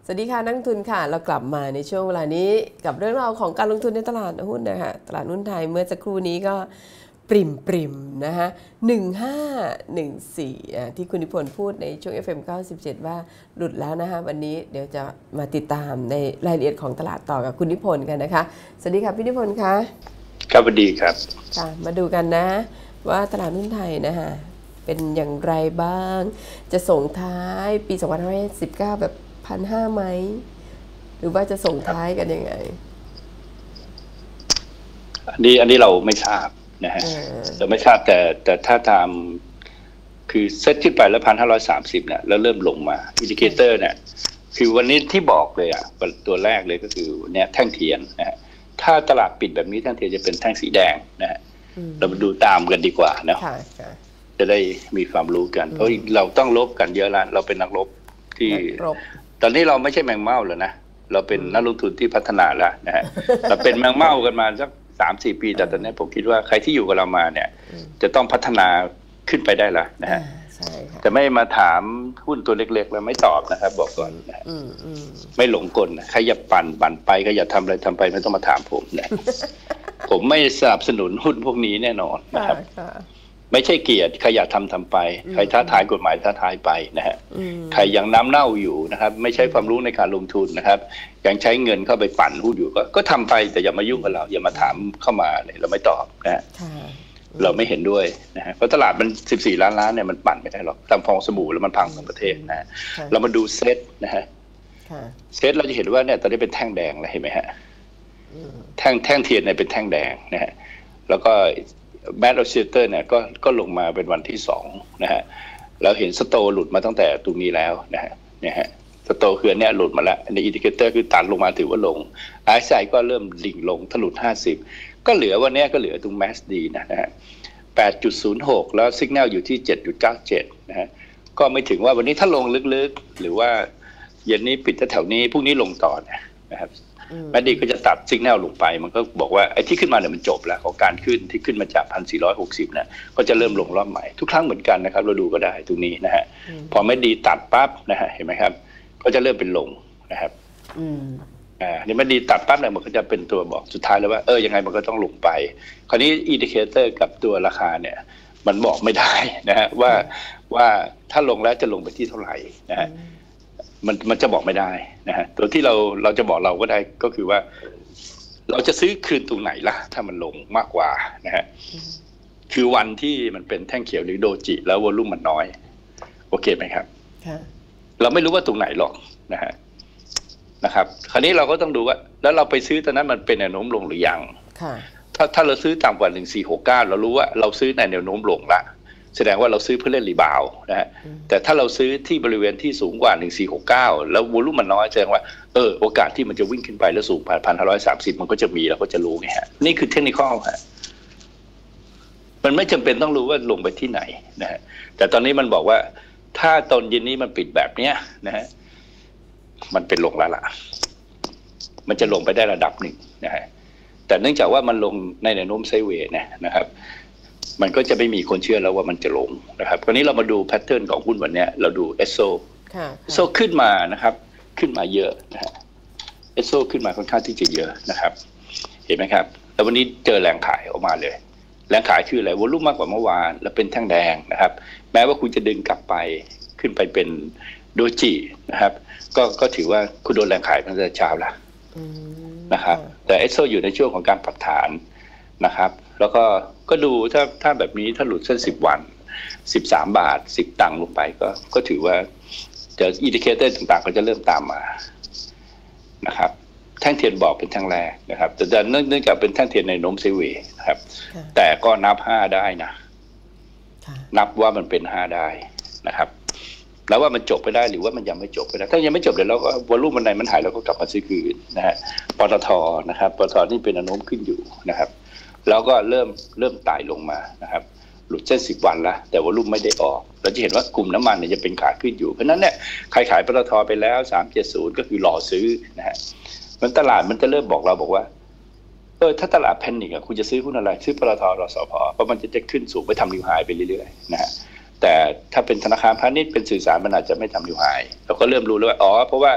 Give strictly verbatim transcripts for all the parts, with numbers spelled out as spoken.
สวัสดีค่ะนักลงทุนค่ะเรากลับมาในช่วงเวลานี้กับเรื่องราวของการลงทุนในตลาดหุ้นนะคะตลาดหุ้นไทยเมื่อสักครู่นี้ก็ปริมปริมนะคะหนึ่งห้าหนึ่งสี่ที่คุณนิพนธ์พูดในช่วง เอฟ เอ็ม เก้าสิบเจ็ดว่าหลุดแล้วนะคะวันนี้เดี๋ยวจะมาติดตามในรายละเอียดของตลาดต่อกับคุณนิพนธ์กันนะคะสวัสดีค่ะพี่นิพนธ์คะครับสวัสดีครับค่ะมาดูกันนะว่าตลาดหุ้นไทยนะคะเป็นอย่างไรบ้างจะส่งท้ายปีสองพันห้าร้อยสิบเก้าแบบพันห้าไหมหรือว่าจะส่งท้ายกันยังไงอันนี้อันนี้เราไม่ทราบนะฮะเราไม่ทราบแต่แต่ถ้าตามคือเซตขึ้นไปแล้วพันห้าร้อยสามสิบเนี่ยแล้วเริ่มลงมาอินดิเคเตอร์เนี่ยคือวันนี้ที่บอกเลยอ่ะตัวแรกเลยก็คือเนี่ยแท่งเทียนนะฮะถ้าตลาดปิดแบบนี้แท่งเทียนจะเป็นแท่งสีแดงนะฮะเรามาดูตามกันดีกว่านะจะได้มีความรู้กันเพราะเราต้องลบกันเยอะแล้วเราเป็นนักลบที่ตอนนี้เราไม่ใช่แมงเม่าแล้วนะเราเป็นนักลงทุนที่พัฒนาแล้วนะฮะเราเป็นแมงเม่ากันมาสักสามสี่ปีแต่ตอนนี้ผมคิดว่าใครที่อยู่กับเรามาเนี่ยจะต้องพัฒนาขึ้นไปได้แล้วนะฮะจะไม่มาถามหุ้นตัวเล็กๆแล้วไม่ตอบนะครับบอกก่อนนะไม่หลงกลนะใครอย่าปั่นปั่นไปก็อย่าทำอะไรทำไปไม่ต้องมาถามผมนะผมไม่สนับสนุนหุ้นพวกนี้แน่นอนนะครับไม่ใช่เกียรติใครอยากทำทำไปใครท้าทายกฎหมายท้าทายไปนะฮะใครยังน้ำเน่าอยู่นะครับไม่ใช่ความรู้ในการลงทุนนะครับยังใช้เงินเข้าไปปั่นหุ้นอยู่ก็ก็ทำไปแต่อย่ามายุ่งกับเราอย่ามาถามเข้ามาเนี่ยเราไม่ตอบนะฮะเราไม่เห็นด้วยนะฮะเพราะตลาดมันสิบสี่ล้านล้านเนี่ยมันปั่นไม่ได้หรอกทำฟองสบู่แล้วมันพังทั้งประเทศนะฮะเรามาดูเซตนะฮะเซตเราจะเห็นว่าเนี่ยตอนนี้เป็นแท่งแดงเลยเห็นไหมฮะแท่งแท่งเทียนเนี่ยเป็นแท่งแดงนะฮะแล้วก็แมทโอเชเตอร์เนี่ยก็ก็ลงมาเป็นวันที่สองนะฮะเราเห็นสโตหลุดมาตั้งแต่ตรงนี้แล้วนะฮะเนี่ยฮะสโตคืออันเนี้ยหลุดมาแล้วในอินดิเคเตอร์คือตัดลงมาถือว่าลง อาร์ เอส ไอ ก็เริ่มดิ่งลงทะลุห้าสิบก็เหลือวันนี้ก็เหลือตรง แมส ดี นะฮะ แปดจุดศูนย์หก แล้วสัญญาณอยู่ที่ เจ็ดจุดเก้าเจ็ด นะฮะก็ไม่ถึงว่าวันนี้ถ้าลงลึกๆหรือว่าเย็นนี้ปิดแถวๆนี้พรุ่งนี้ลงต่อนะครับแมดดี้ก็จะตัดสัญญาณลงไปมันก็บอกว่าไอ้ที่ขึ้นมาเนี่ยมันจบแล้วของการขึ้นที่ขึ้นมาจาก หนึ่งพันสี่ร้อยหกสิบ นะก็จะเริ่มลงรอบใหม่ทุกครั้งเหมือนกันนะครับเราดูก็ได้ตรงนี้นะฮะพอแมดดี้ตัดปั๊บนะฮะเห็นไหมครับก็จะเริ่มเป็นลงนะครับอ่านี่แมดดี้ตัดปั๊บเนี่ยมันก็จะเป็นตัวบอกสุดท้ายแล้วว่าเออยังไงมันก็ต้องลงไปคราวนี้อินดิเคเตอร์กับตัวราคาเนี่ยมันบอกไม่ได้นะฮะว่าว่าถ้าลงแล้วจะลงไปที่เท่าไหร่นะฮะมันมันจะบอกไม่ได้นะฮะตัวที่เราเราจะบอกเราก็ได้ก็คือว่าเราจะซื้อคืนตรงไหนล่ะถ้ามันลงมากกว่านะฮะคือวันที่มันเป็นแท่งเขียวหรือโดจิแล้ววอลุ่มมันน้อยโอเคไหมครับเราไม่รู้ว่าตรงไหนหรอกนะฮะนะครับคราวนี้เราก็ต้องดูว่าแล้วเราไปซื้อตอนนั้นมันเป็นแนวโน้มลงหรือยังถ้าถ้าเราซื้อต่ำกว่าหนึ่งสี่หกเก้าเรารู้ว่าเราซื้อในแนวโน้มลงละแสดงว่าเราซื้อเพื่อเล่นรีบาวนะฮะแต่ถ้าเราซื้อที่บริเวณที่สูงกว่าหนึ่งสี่หกเก้าแล้ววอลุ่มมันน้อยแสดงว่าเออโอกาสที่มันจะวิ่งขึ้นไปแล้วสูงผ่าน หนึ่งพันห้าร้อยสามสิบ มันก็จะมีเราก็จะรู้ไงฮะนี่คือเทคนิคอลฮะมันไม่จำเป็นต้องรู้ว่าลงไปที่ไหนนะฮะแต่ตอนนี้มันบอกว่าถ้าตอนเย็นนี้มันปิดแบบเนี้ยนะฮะมันเป็นลงแล้วล่ะมันจะลงไปได้ระดับหนึ่งนะฮะแต่เนื่องจากว่ามันลงในแนวโน้มไซด์เวย์นะนะครับมันก็จะไม่มีคนเชื่อแล้วว่ามันจะลงนะครับคราวนี้เรามาดูแพทเทิร์นของหุ้นวันนี้เราดูเอสโซเอสโซขึ้นมานะครับขึ้นมาเยอะนะฮะเอสโซขึ้นมาค่อนข้างที่จะเยอะนะครับเห็นไหมครับแล้ววันนี้เจอแรงขายออกมาเลยแรงขายคืออะไรวอลุ่มมากกว่าเมื่อวานแล้วเป็นแท่งแดงนะครับแม้ว่าคุณจะดึงกลับไปขึ้นไปเป็นโดจินะครับก็ก็ถือว่าคุณโดนแรงขายตั้งแต่เช้าแล้วนะครับแต่เอสโซอยู่ในช่วงของการปรับฐานนะครับแล้วก็ก็ดูถ้าถ้าแบบนี้ถ้าหลุดเส้นสิบวันสิบสามบาทสิบตังค์ลงไปก็ก็ถือว่าจะอินดิเคเตอร์ต่างๆก็จะเริ่มตามมานะครับแท่งเทียนบอกเป็นแท่งแรกนะครับแต่เนื่องจากเป็นแท่งเทียนในโน้มไซด์เวย์นะครับแต่ก็นับห้าได้นะนับว่ามันเป็นห้าได้นะครับแล้วว่ามันจบไปได้หรือว่ามันยังไม่จบไปได้ถ้ายังไม่จบเดี๋ยวเราก็วอลุ่มมันไหนมันหายเราก็กลับมาซื้อคืนนะฮะปตท.นะครับปตท.นี่เป็นแนวโน้มขึ้นอยู่นะครับแล้วก็เริ่มเริ่มไต่ลงมานะครับหลุดเส้นสิบวันแล้วแต่วอลุ่มไม่ได้ออกเราจะเห็นว่ากลุ่มน้ำมันเนี่ยจะเป็นขาขึ้นอยู่เพราะนั้นเนี่ยใครขายปตท.ไปแล้วสามเจ็ดศูนย์ก็คือรอซื้อนะฮะมันตลาดมันจะเริ่มบอกเราบอกว่าเออถ้าตลาดแพนิคอะคุณจะซื้อหุ้นอะไรซื้อปตท.รสผ.เพราะมันจะจะขึ้นสูงไปทำนิวไฮไปเรื่อยๆนะฮะแต่ถ้าเป็นธนาคารพาณิชย์เป็นสื่อสารมันอาจจะไม่ทำนิวไฮเราก็เริ่มรู้แล้วว่าอ๋อเพราะว่า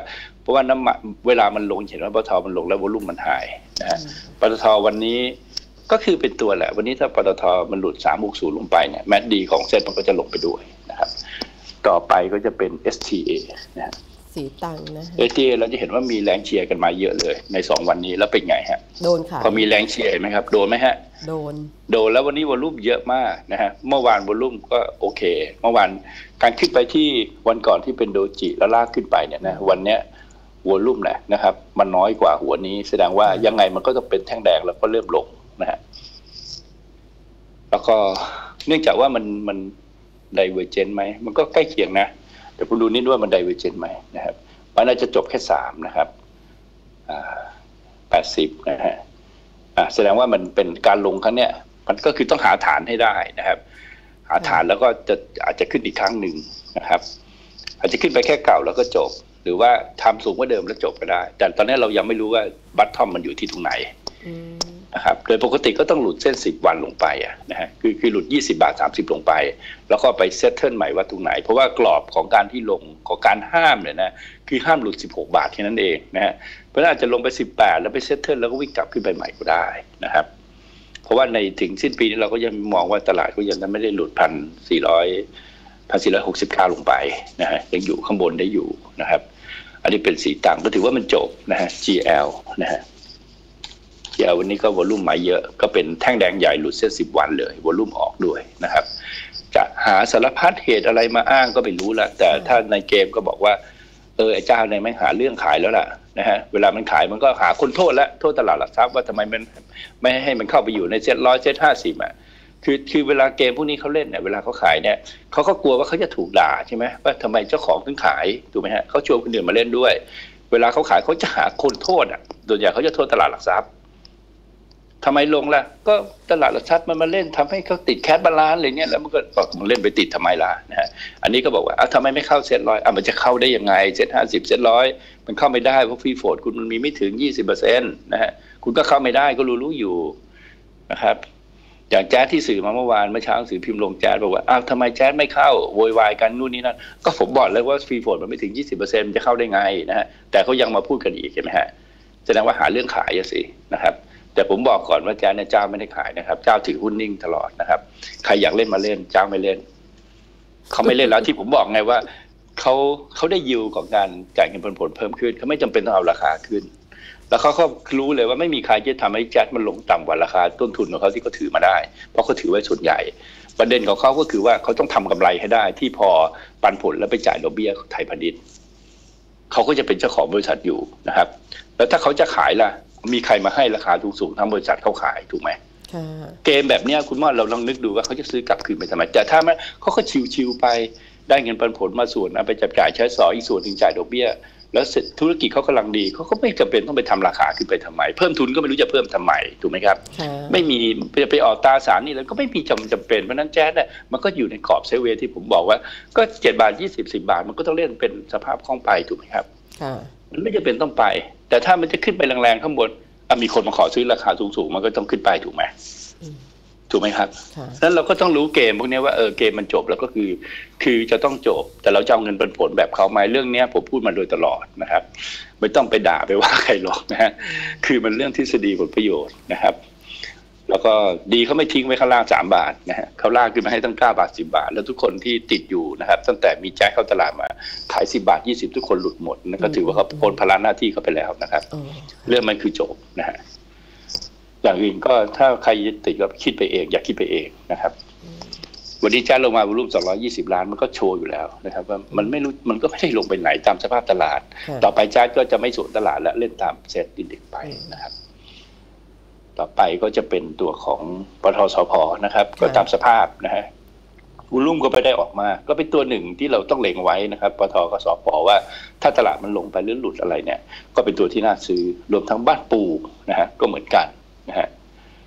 เพราะว่าน้ำมันเวลามันลงเห็นว่าปตทมันลงแล้ววอลุ่มมันหายนะฮะปตทวันนี้ก็คือเป็นตัวแหละวันนี้ถ้าปตทมันหลุดสามหกศูนย์ลงไปเนี่ยแมดดีของเซ็ตมันก็จะลงไปด้วยนะครับต่อไปก็จะเป็น เอส ที เอ นะฮะสีตังนะเอ ที เอ เราจะเห็นว่ามีแรงเชียร์กันมาเยอะเลยในสองวันนี้แล้วเป็นไงฮะโดนค่ะพอมีแรงเชียร์ไหมครับโดนไหมฮะโดนโดนแล้ววันนี้วอลุ่มเยอะมากนะฮะเมื่อวานวอลุ่มก็โอเคเมื่อวานการขึ้นไปที่วันก่อนที่เป็นโดจิแล้วลากขึ้นไปเนี่ยนะวันเนี้ยวอลุ่มแหละนะครับมันน้อยกว่าหัวนี้แสดงว่ายังไงมันก็จะเป็นแท่งแดงแล้วก็เริ่มลงนะฮะแล้วก็เนื่องจากว่ามันมันไดเวอร์เจนต์ไหมมันก็ใกล้เคียงนะเดี๋ยวผมดูนิดว่ามันไดเวอร์เจนต์ไหมนะครับมันน่าจะจบแค่สามนะครับอ่าแปดสิบนะฮะอ่าแสดงว่ามันเป็นการลงครั้งเนี้ยมันก็คือต้องหาฐานให้ได้นะครับหาฐานแล้วก็จะอาจจะขึ้นอีกครั้งหนึ่งนะครับอาจจะขึ้นไปแค่เก่าแล้วก็จบหรือว่าทำสูงกว่าเดิมแล้วจบก็ได้แต่ตอนนี้เรายังไม่รู้ว่าบัตทอมมันอยู่ที่ตรงไหนนะครับโดยปกติก็ต้องหลุดเส้นสิบวันลงไปอ่ะนะฮะคือคือหลุดยี่สิบบาทสามสิบลงไปแล้วก็ไปเซตเทิลใหม่ว่าตรงไหนเพราะว่ากรอบของการที่ลงของการห้ามเนี่ยนะคือห้ามหลุดสิบหกบาทแค่นั้นเองนะฮะเพราะฉะนั้นอาจจะลงไปสิบแปดแล้วไปเซตเทิลแล้วก็วิ่งกลับขึ้นไปใหม่ก็ได้นะครับเพราะว่าในถึงสิ้นปีนี้เราก็ยังมองว่าตลาดก็ยังไม่ได้หลุดพันสี่ร้อยพันสี่ร้อยหกสิบเก้าลงไปนะฮะยังอยู่ข้างบนได้อยู่นะครับอันนี้เป็นสีต่างก็ถือว่ามันจบนะฮะ จี แอล นะฮะ จี แอล วันนี้ก็วอลุ่มมาเยอะก็เป็นแท่งแดงใหญ่หลุดเส้นสิบวันเลยวอลุ่มออกด้วยนะครับจะหาสารพัดเหตุอะไรมาอ้างก็ไม่รู้ละแต่ถ้าในเกมก็บอกว่าเออไอ้เจ้าเนี่ยไม่หาเรื่องขายแล้วล่ะนะฮะเวลามันขายมันก็หาคนโทษแล้วโทษตลาดหลักทรัพย์ว่าทำไมมันไม่ให้มันเข้าไปอยู่ในเซ็ตร้อยเซ็ตห้าสิบอ่ะคือคือเวลาเกมพวกนี้เขาเล่นเนี่ยเวลาเขาขายเนี่ยเขาก็กลัวว่าเขาจะถูกด่าใช่ไหมว่าทำไมเจ้าของถึงขายถูกไหมฮะเขาชวนคนอื่นมาเล่นด้วยเวลาเขาขายเขาจะหาคนโทษอ่ะโดยใหญ่เขาจะโทษตลาดหลักทรัพย์ทำไมลงล่ะก็ตลาดหลักทรัพย์มันมาเล่นทำให้เขาติดแคชบาลานซ์อะไรเงี้ยแล้วมันก็บอกมันเล่นไปติดทำไมล่ะนะฮะอันนี้ก็บอกว่าอ้าวทำไมไม่เข้าเซ็ตร้อยอ่ะมันจะเข้าได้ยังไงเซ็ตห้าสิบเซ็ตร้อยมันเข้าไม่ได้เพราะฟรีโฟลดคุณมันมีไม่ถึงยี่สิบเปอร์เซ็นต์นะฮะคุณก็เข้าไม่ได้ก็รู้รู้อยู่นะครับอย่างแจ๊สที่สื่อมาเมื่อวานเมื่อเช้าสื่อพิมพ์ลงแจ๊สบอกว่าอ้าวทำไมแจ๊สไม่เข้าโวยวายกันนู่นนี่นั่นก็ผมบอกเลยว่าฟรีโฟลดมันไม่ถึง ยี่สิบเปอร์เซ็นต์ มันจะเข้าได้ไงนะฮะแต่เขายังมาพูดกันอีกใช่ไหมฮะแสดงว่าหาเรื่องขายสินะครับแต่ผมบอกก่อนว่าแจ๊สเนี่ยเจ้าไม่ได้ขายนะครับเจ้าถือหุ้นนิ่งตลอดนะครับใครอยากเล่นมาเล่นเจ้าไม่เล่นเขาไม่เล่นแล้วที่ผมบอกไงว่าเขาเขาได้ยิวของการจ่ายเงินปันผลเพิ่มขึ้นเขาไม่จำเป็นต้องเอาราคาขึ้นแล้วเขาก็รู้เลยว่าไม่มีใครจะทำให้แจ๊สมันลงต่ำกว่าราคาต้นทุนของเขาที่เขาถือมาได้เพราะเขาถือไว้ส่วนใหญ่ประเด็นของเขาก็คือว่าเขาต้องทำกำไรให้ได้ที่พอปันผลแล้วไปจ่ายดอกเบี้ยไทยพาณิชย์เขาก็จะเป็นเจ้าของบริษัทอยู่นะครับแล้วถ้าเขาจะขายล่ะมีใครมาให้ราคาสูงๆทั้งบริษัทเขาขายถูกไหมเกมแบบนี้คุณม่อเราลองนึกดูว่าเขาจะซื้อกลับคืนไปทำไมแต่ถ้ามันเขาก็ชิวๆไปได้เงินปันผลมาส่วนนะไปจับจ่ายใช้สอยอีกส่วนถึงจ่ายดอกเบี้ยแล้วเสร็จธุรกิจเขากำลังดีเขาก็ไม่จำเป็นต้องไปทำราคาขึ้นไปทำไมเพิ่มทุนก็ไม่รู้จะเพิ่มทำไมถูกไหมครับไม่มีไปไปออกตราสารนี่แล้วก็ไม่มีจำจำเป็นเพราะนั้นแจ๊สเนี่ยมันก็อยู่ในกรอบเซเวที่ผมบอกว่าก็เจ็ดบาทยี่สิบสิบบาทมันก็ต้องเล่นเป็นสภาพคล่องไปถูกไหมครับมันไม่จำเป็นต้องไปแต่ถ้ามันจะขึ้นไปแรงๆข้างบนมีคนมาขอซื้อราคาสูงๆมันก็ต้องขึ้นไปถูกไหมถูกไหมครับนั้นเราก็ต้องรู้เกมพวกนี้ว่าเออเกมมันจบแล้วก็คือคือจะต้องจบแต่เราจะเอาเงินปันผลแบบเขาไหมเรื่องนี้ผมพูดมาโดยตลอดนะครับไม่ต้องไปด่าไปว่าใครหรอกนะฮะคือมันเรื่องทฤษฎีผลประโยชน์นะครับแล้วก็ดีเขาไม่ทิ้งไว้ข้างล่างสามบาทนะฮะเขาลากขึ้นมาให้ตั้งเก้าบาทสิบบาทแล้วทุกคนที่ติดอยู่นะครับตั้งแต่มีแจ็คเข้าตลาดมาขายสิบบาทยี่สิบทุกคนหลุดหมดนั่นก็ถือว่าเขาพ้นภาระหน้าที่เขาไปแล้วนะครับเรื่องมันคือจบนะฮะอย่างอื่นก็ถ้าใครติดก็คิดไปเองอย่าคิดไปเองนะครับวันนี้แจ๊สลงมาวอลุ่มสองร้อยยี่สิบล้านมันก็โชว์อยู่แล้วนะครับว่ามันไม่รู้มันก็ไม่ได้ลงไปไหนตามสภาพตลาดต่อไปแจ๊สก็จะไม่สวนตลาดและเล่นตามเซ็ตอินเด็กซ์ไปนะครับต่อไปก็จะเป็นตัวของปตท.สผ.นะครับก็ตามสภาพนะฮะวอลุ่มก็ไปได้ออกมาก็เป็นตัวหนึ่งที่เราต้องเล็งไว้นะครับปตท.กับสผ.ว่าถ้าตลาดมันลงไปหรือหลุดอะไรเนี่ยก็เป็นตัวที่น่าซื้อรวมทั้งบ้านปูนะฮะก็เหมือนกันนะฮะ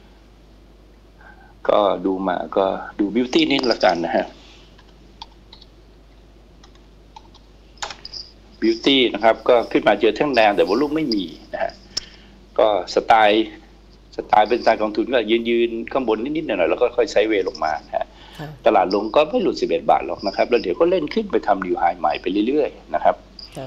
ก็ดูมาก็ดูบิวตี้นิดละกันนะฮะบิวตี้นะครับก็ขึ้นมาเจอแท่งแดงแต่วอลุ่มไม่มีนะฮะก็สไตล์สไตล์เป็นสไตล์กองทุนก็ยืนยืนข้างบนนิดๆหน่อยๆแล้วก็ค่อยไซด์เวย์ลงมาฮะตลาดลงก็ไม่หลุดสิบเอ็ดบาทหรอกนะครับแล้วเดี๋ยวก็เล่นขึ้นไปทำนิวไฮใหม่ไปเรื่อยๆนะครับ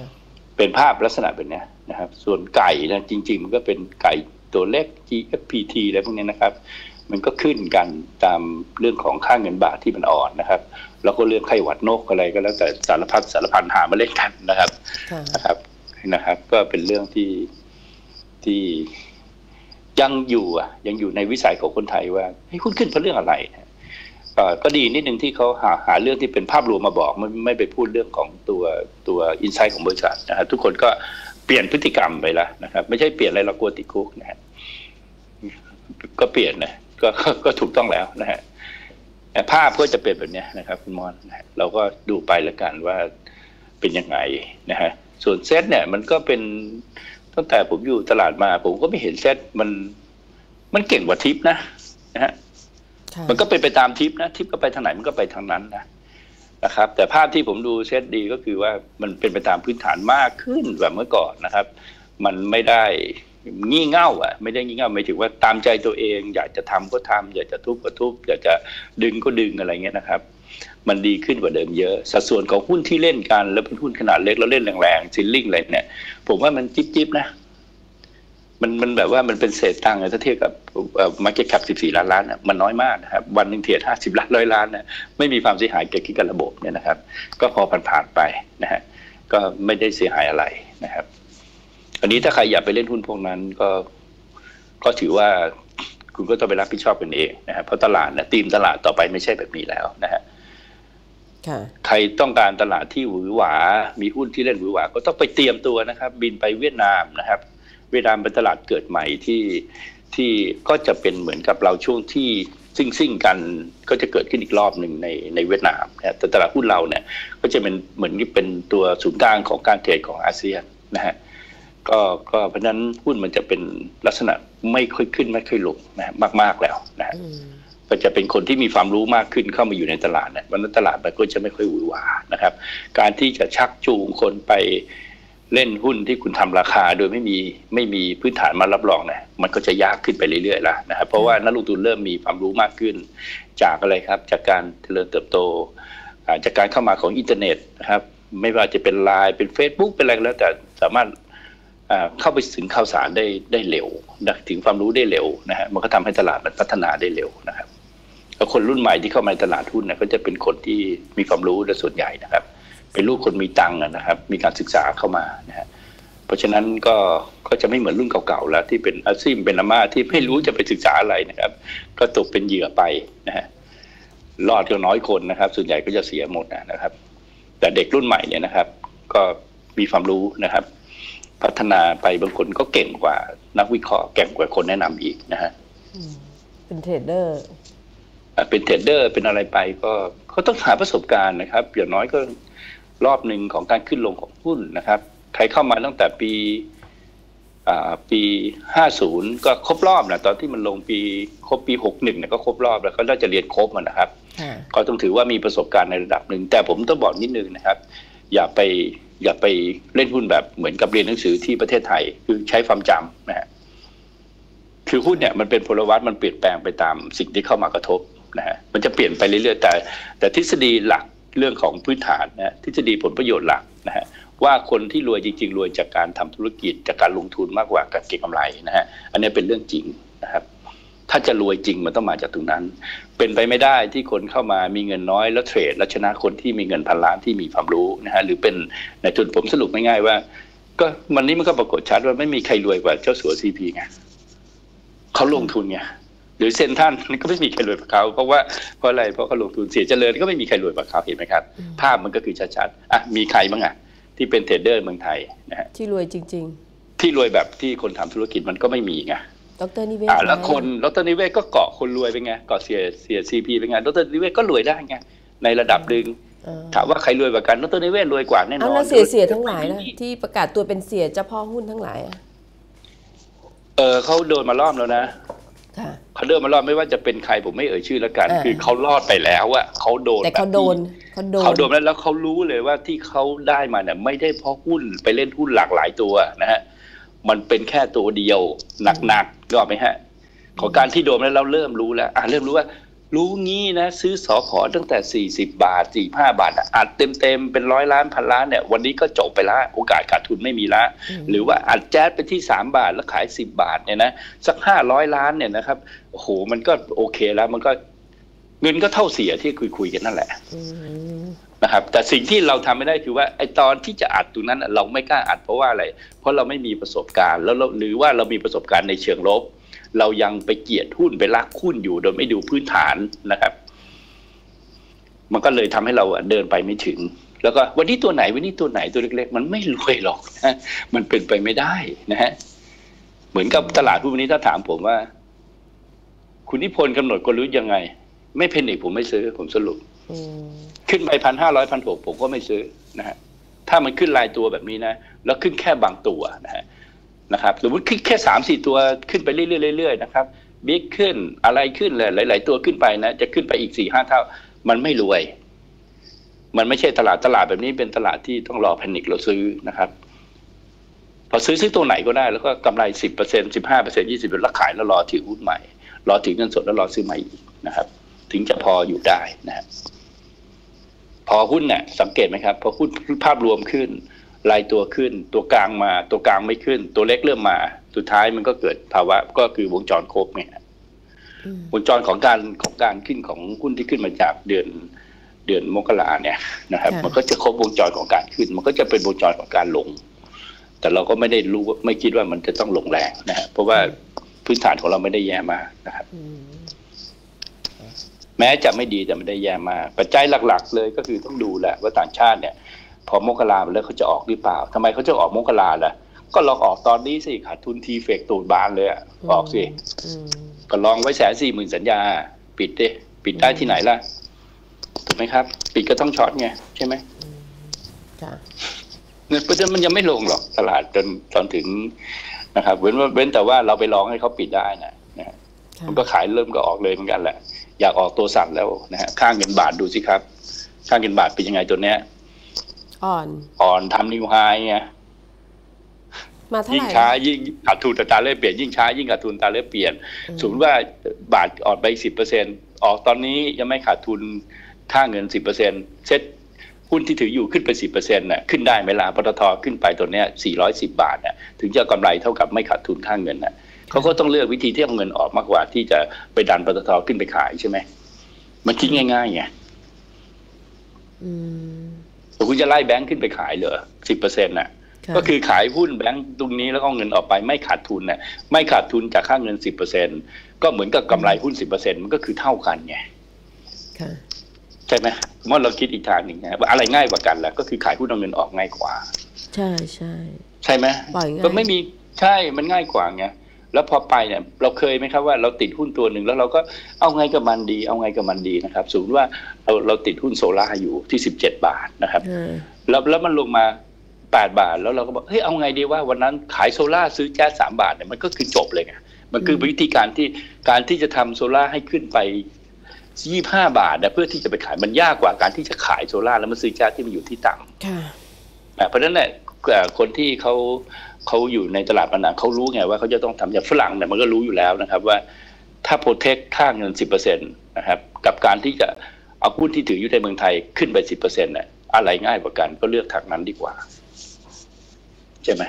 เป็นภาพลักษณะแบบนี้นะครับส่วนไก่นะจริงๆมันก็เป็นไก่ตัวเล็ก จี เอฟ พี ที อะไรพวกนี้นะครับมันก็ขึ้นกันตามเรื่องของค่าเงินบาทที่มันอ่อนนะครับแล้วก็เรื่องไข้หวัดนกอะไรก็แล้วแต่สารพัดสารพันหามาเล่นกันนะครับนะครับนะครับก็เป็นเรื่องที่ที่ยังอยู่อ่ะยังอยู่ในวิสัยของคนไทยว่าให้หุ้นขึ้นเพราะเรื่องอะไรก็ดีนิดนึงที่เขาหาหาเรื่องที่เป็นภาพรวมมาบอกไม่ไม่ไปพูดเรื่องของตัวตัวอินไซต์ของบริษัทนะครับทุกคนก็เปลี่ยนพฤติกรรมไปแล้วนะครับไม่ใช่เปลี่ยนอะไรเรากลัวติดคุกนะฮะก็เปลี่ยนนะก็ก็ถูกต้องแล้วนะฮะภาพก็จะเป็นแบบนี้นะครับคุณมอนเราก็ดูไปแล้วกันว่าเป็นยังไงนะฮะส่วนเซตเนี่ยมันก็เป็นตั้งแต่ผมอยู่ตลาดมาผมก็ไม่เห็นเซตมันมันเก่งกว่าทิปนะนะฮะมันก็เป็นไปตามทิปนะทิปก็ไปทางไหนมันก็ไปทางนั้นนะนะครับแต่ภาพที่ผมดูเซตดีก็คือว่ามันเป็นไปตามพื้นฐานมากขึ้นกว่าเมื่อก่อนนะครับมันไม่ได้งี่เง่าอ่ะไม่ได้งี่เง่าหมายถึงว่าตามใจตัวเองอยากจะทำก็ทำอยากจะทุบก็ทุบอยากจะดึงก็ดึงอะไรเงี้ยนะครับมันดีขึ้นกว่าเดิมเยอะสัดส่วนของหุ้นที่เล่นกันแล้วเป็นหุ้นขนาดเล็กแล้วเล่นแรงๆซิลลิ่งอะไรเนี่ยผมว่ามันจิ๊บๆนะมันมันแบบว่ามันเป็นเศษตังค์ถ้าเทียบกับมาร์เก็ตแคปสิบสี่ล้านล้านอ่ะมันน้อยมากนะครับวันหนึ่งเทรดห้าสิบล้านร้อยล้านนะไม่มีความเสียหายเกิดขึ้นกับระบบเนี่ยนะครับก็พอผ่านๆไปนะฮะก็ไม่ได้เสียหายอะไรนะครับอันนี้ถ้าใครอยากไปเล่นหุ้นพวกนั้นก็ก็ถือว่าคุณก็ต้องไปรับผิดชอบกันเองนะครับเพราะตลาดนะธีมตลาดต่อไปไม่ใช่แบบนี้แล้วนะฮะใครต้องการตลาดที่หวือหวามีหุ้นที่เล่นหวือหวาก็ต้องไปเตรียมตัวนะครับบินไปเวียดนามนะครับเวียดนามเป็นตลาดเกิดใหม่ที่ที่ก็จะเป็นเหมือนกับเราช่วงที่ซิ่งซิ่งกันก็จะเกิดขึ้นอีกรอบหนึ่งในในเวียดนามนะแต่ตลาดหุ้นเราเนี่ยก็จะเป็นเหมือนที่เป็นตัวศูนย์กลางของการเทรดของอาเซียนนะฮะก็ก็เพราะนั้นหุ้นมันจะเป็นลักษณะไม่ค่อยขึ้นไม่ค่อยลงนะมากๆแล้วนะฮะก็จะเป็นคนที่มีความรู้มากขึ้นเข้ามาอยู่ในตลาดเนี่ยวันนั้นตลาดมันก็จะไม่ค่อยหวือหวานะครับการที่จะชักจูงคนไปเล่นหุ้นที่คุณทำราคาโดยไม่มีไม่มีพื้นฐานมารับรองเนี่ยมันก็จะยากขึ้นไปเรื่อยๆแล้วนะครับเพราะว่านักลงทุนเริ่มมีความรู้มากขึ้นจากอะไรครับจากการเจริญเติบโตจากการเข้ามาของอินเทอร์เน็ตนะครับไม่ว่าจะเป็น ไลน์ เป็น Facebook เป็นอะไรแล้วแต่สามารถเข้าไปถึงข่าวสารได้ได้เร็วถึงความรู้ได้เร็วนะฮะมันก็ทำให้ตลาดมันพัฒนาได้เร็วนะครับแล้วคนรุ่นใหม่ที่เข้ามาในตลาดหุ้นเนี่ยก็จะเป็นคนที่มีความรู้โดยส่วนใหญ่นะครับเป็นลูกคนมีตังค์นะครับมีการศึกษาเข้ามานะฮะเพราะฉะนั้นก็ก็จะไม่เหมือนรุ่นเก่าๆแล้วที่เป็นอาซีมเป็นอาม่าที่ไม่รู้จะไปศึกษาอะไรนะครับก็ตกเป็นเหยื่อไปนะฮะรอดก็น้อยคนนะครับส่วนใหญ่ก็จะเสียหมดนะครับแต่เด็กรุ่นใหม่เนี่ยนะครับก็มีความรู้นะครับพัฒนาไปบางคนก็เก่งกว่านักวิเคราะห์เก่งกว่าคนแนะนำอีกนะฮะเป็นเทรดเดอร์เป็นเทรดเดอร์เป็นอะไรไปก็ก็ต้องหาประสบการณ์นะครับอย่างน้อยก็รอบหนึ่งของการขึ้นลงของหุ้นนะครับใครเข้ามาตั้งแต่ปีอ่าปีห้าสิบก็ครบรอบนะตอนที่มันลงปีครบปีหกสิบเอ็ดเนี่ยก็ครบรอบแล้วก็น่าจะเรียนครบมันนะครับก็ต้องถือว่ามีประสบการณ์ในระดับหนึ่งแต่ผมต้องบอกนิดนึงนะครับอย่าไปอย่าไปเล่นหุ้นแบบเหมือนกับเรียนหนังสือที่ประเทศไทยคือใช้ความจำนะฮะคือหุ้นเนี่ยมันเป็นพลวัตมันเปลี่ยนแปลงไปตามสิ่งที่เข้ามากระทบนะฮะมันจะเปลี่ยนไปเรื่อยๆแต่แต่ทฤษฎีหลักเรื่องของพื้นฐานนะทฤษฎีผลประโยชน์หลักนะฮะว่าคนที่รวยจริงๆรวยจากการทำธุรกิจจากการลงทุนมากกว่าการเก็งกำไรนะฮะอันนี้เป็นเรื่องจริงนะครับถ้าจะรวยจริงมันต้องมาจากตรงนั้นเป็นไปไม่ได้ที่คนเข้ามามีเงินน้อยแล้วเทรดแล้วชนะคนที่มีเงินพันล้านที่มีความรู้นะฮะหรือเป็นในทุนผมสรุปง่ายๆว่าก็วันนี้มันก็ปรากฏชัดว่าไม่มีใครรวยกว่าเจ้าสัวซีพีไงเขาลงทุนไงหรือเซนท่านก็ไม่มีใครรวยกว่าเขาเพราะว่าเพราะอะไรเพราะเขาลงทุนเสียเจริญก็ไม่มีใครรวยกว่าเขาเห็นไหมครับภาพมันก็คือชัดๆอ่ะมีใครบ้างอ่ะที่เป็นเทรดเดอร์เมืองไทยนะฮะที่รวยจริงๆที่รวยแบบที่คนทำธุรกิจมันก็ไม่มีไงดร.นิเวศอ่าแล้วคนดร.นิเวศก็เกาะคนรวยเป็นไงเกาะเสียเสียซีพีเป็นไงดร.นิเวศก็รวยได้ไงในระดับหนึ่งถามว่าใครรวยกว่ากันดร.นิเวศรวยกว่าแน่นอนแล้วเสียเสียทั้งหลายนะที่ประกาศตัวเป็นเสียเจ้าพ่อหุ้นทั้งหลายเออเขาโดนมารอบแล้วนะเขาเดินมารอบไม่ว่าจะเป็นใครผมไม่เอ่ยชื่อแล้วกันคือเขารอดไปแล้วอะเขาโดนแต่เขาโดนเขาโดนเขาโดนแล้วแล้วเขารู้เลยว่าที่เขาได้มาเนี่ยไม่ได้เพราะหุ้นไปเล่นหุ้นหลากหลายตัวนะฮะมันเป็นแค่ตัวเดียวหนักๆก็ไหมฮะของการที่โดนแล้วเราเริ่มรู้แล้วอ่ะเริ่มรู้ว่ารู้งี้นะซื้อสอขอตั้งแต่สี่สิบบาทสี่สิบห้าบาทอัดเต็มๆเป็นร้อยล้านพันล้านเนี่ยวันนี้ก็จบไปละโอกาสขาดทุนไม่มีละหรือว่าอัดแจ๊สไปที่สามบาทแล้วขายสิบบาทเนี่ยนะสักห้าร้อยล้านเนี่ยนะครับโอ้โหมันก็โอเคแล้วมันก็เงินก็เท่าเสียที่คุยคุยกันนั่นแหละนะครับแต่สิ่งที่เราทำไม่ได้คือว่าไอ้ตอนที่จะอัดตรงนั้นเราไม่กล้าอัดเพราะว่าอะไรเพราะเราไม่มีประสบการณ์แล้วหรือว่าเรามีประสบการณ์ในเชิงลบเรายังไปเกลียดหุ้นไปรักหุ้นอยู่โดยไม่ดูพื้นฐานนะครับมันก็เลยทำให้เราเดินไปไม่ถึงแล้วก็วันนี้ตัวไหนวันนี้ตัวไหนตัวเล็กๆมันไม่รวยหรอกนะมันเป็นไปไม่ได้นะฮะเหมือนกับตลาดหุ้นวันนี้ถ้าถามผมว่าคุณนิพนธ์กำหนดกลยุทธ์ยังไงไม่เพนอีกผมไม่ซื้อผมสรุปขึ้นไปพันห้าร้อยพันหกผมก็ไม่ซื้อนะฮะถ้ามันขึ้นรายตัวแบบนี้นะแล้วขึ้นแค่บางตัวนะฮะนะครับสมมติขึ้นแค่สามสี่ตัวขึ้นไปเรื่อยๆนะครับบิ๊กขึ้นอะไรขึ้นเลยหลายๆตัวขึ้นไปนะจะขึ้นไปอีกสี่ห้าเท่ามันไม่รวยมันไม่ใช่ตลาดตลาดแบบนี้เป็นตลาดที่ต้องรอแพนิคเราซื้อนะครับพอซื้อซื้อตัวไหนก็ได้แล้วก็กำไรสิบเปอร์เซ็นต์สิบห้าเปอร์เซ็นต์ยี่สิบแล้วขายแล้วรอถือหุ้นใหม่รอถือเงินสดแล้วรอซื้อใหม่อีกนะครับถึงจะพออยู่ได้นะฮะพอหุ้นเนี่ยสังเกตไหมครับพอหุ้นภาพรวมขึ้นรายตัวขึ้นตัวกลางมาตัวกลางไม่ขึ้นตัวเล็กเริ่มมาสุดท้ายมันก็เกิดภาวะก็คือวงจรโคบเนี่ยวงจรของการของการขึ้นของหุ้นที่ขึ้นมาจากเดือนเดือนมกราเนี่ยนะครับมันก็จะครบวงจรของการขึ้นมันก็จะเป็นวงจรของการลงแต่เราก็ไม่ได้รู้ไม่คิดว่ามันจะต้องลงแรงนะฮะเพราะว่าพื้นฐานของเราไม่ได้แย่มากนะครับแม้จะไม่ดีแต่ไม่ได้แย่มากปัจจัยหลักๆเลยก็คือต้องดูแหละว่าต่างชาติเนี่ยพอมกราแล้วเขาจะออกหรือเปล่าทำไมเขาจะออกมกราล่ะก็ลองออกตอนนี้สิขาดทุนทีเฟกตูดบานเลยอะออกสิก็ลองไว้แสนสี่หมื่นสัญญาปิดดิปิดได้ที่ไหนล่ะถูกไหมครับปิดก็ต้องช็อตไงใช่ไหมเนี่ยเพราะฉะนั้นมันยังไม่ลงหรอกตลาดจนตอนถึงนะครับเว้นว่าเว้นแต่ว่าเราไปลองให้เขาปิดได้นะนะมันก็ขายเริ่มก็ออกเลยเหมือนกันแหละอยากออกตัวสั่นแล้วนะฮะค่าเงินบาทดูสิครับค่าเงินบาทเป็นยังไงตัวเนี้ยอ่อนอ่อนทำนิวไฮไงยิ่งช้ายิ่งขาดทุนตาเล่เปลี่ยนยิ่งช้ายิ่งขาดทุนตาเล่เปลี่ยนสมมติว่าบาทอ่อนไปสิบเปอร์เซ็นต์ออกตอนนี้ยังไม่ขาดทุนค่าเงินสิบเปอร์เซ็นต์เซ็ตหุ้นที่ถืออยู่ขึ้นไปสิบเปอร์เซ็นต์น่ะขึ้นได้เวลาปตทขึ้นไปตัวเนี้ยสี่ร้อยสิบบาทน่ะถึงจะกำไรเท่ากับไม่ขาดทุนค่าเงินน่ะเขาก็ต้องเลือกวิธีที่เอาเงินออกมากกว่าที่จะไปดันปตทขึ้นไปขายใช่ไหมมันคิดง่ายๆไงแต่คุณจะไล่แบงค์ขึ้นไปขายเหรอสิบเปอร์เซ็นต์น่ะก็คือขายหุ้นแบงค์ตรงนี้แล้วเอาเงินออกไปไม่ขาดทุนน่ะไม่ขาดทุนจากค่าเงินสิบเปอร์เซ็นต์ก็เหมือนกับกำไรหุ้นสิบเปอร์เซ็นต์มันก็คือเท่ากันไงใช่ไหมเมื่อเราคิดอีกทางหนึ่งนะว่าอะไรง่ายกว่ากันแล้วก็คือขายหุ้นเอาเงินออกง่ายกว่าใช่ใช่ใช่ไหมก็ไม่มีใช่มันง่ายกว่าไงแล้วพอไปเนี่ยเราเคยไหมครับว่าเราติดหุ้นตัวหนึ่งแล้วเราก็เอาไงกับมันดีเอาไงกับมันดีนะครับสมมติว่าเราเราติดหุ้นโซล่าอยู่ที่สิบเจ็ดบาทนะครับแล้วแล้วมันลงมาแปดบาทแล้วเราก็บอกเฮ้ยเอาไงดีว่าวันนั้นขายโซล่าซื้อแก๊สสามบาทเนี่ยมันก็คือจบเลยไงมันคือวิธีการที่การที่จะทำโซล่าให้ขึ้นไปยี่สิบห้าบาทนะเพื่อที่จะไปขายมันยากกว่าการที่จะขายโซล่าแล้วมันซื้อแก๊สที่มันอยู่ที่ต่ำเพราะฉะนั้นเนี่ยคนที่เขาเขาอยู่ในตลาดพนันเขารู้ไงว่าเขาจะต้องทำอย่างฝรั่งเนี่ยมันก็รู้อยู่แล้วนะครับว่าถ้าโปรเทคค่าเงินสิบเปอร์เซ็นต์นะครับกับการที่จะเอาหุ้นที่ถืออยู่ในเมืองไทยขึ้นไปสิบเปอร์เซ็นต์เนี่ยอะไรง่ายกว่ากันก็เลือกทางนั้นดีกว่าใช่ไหม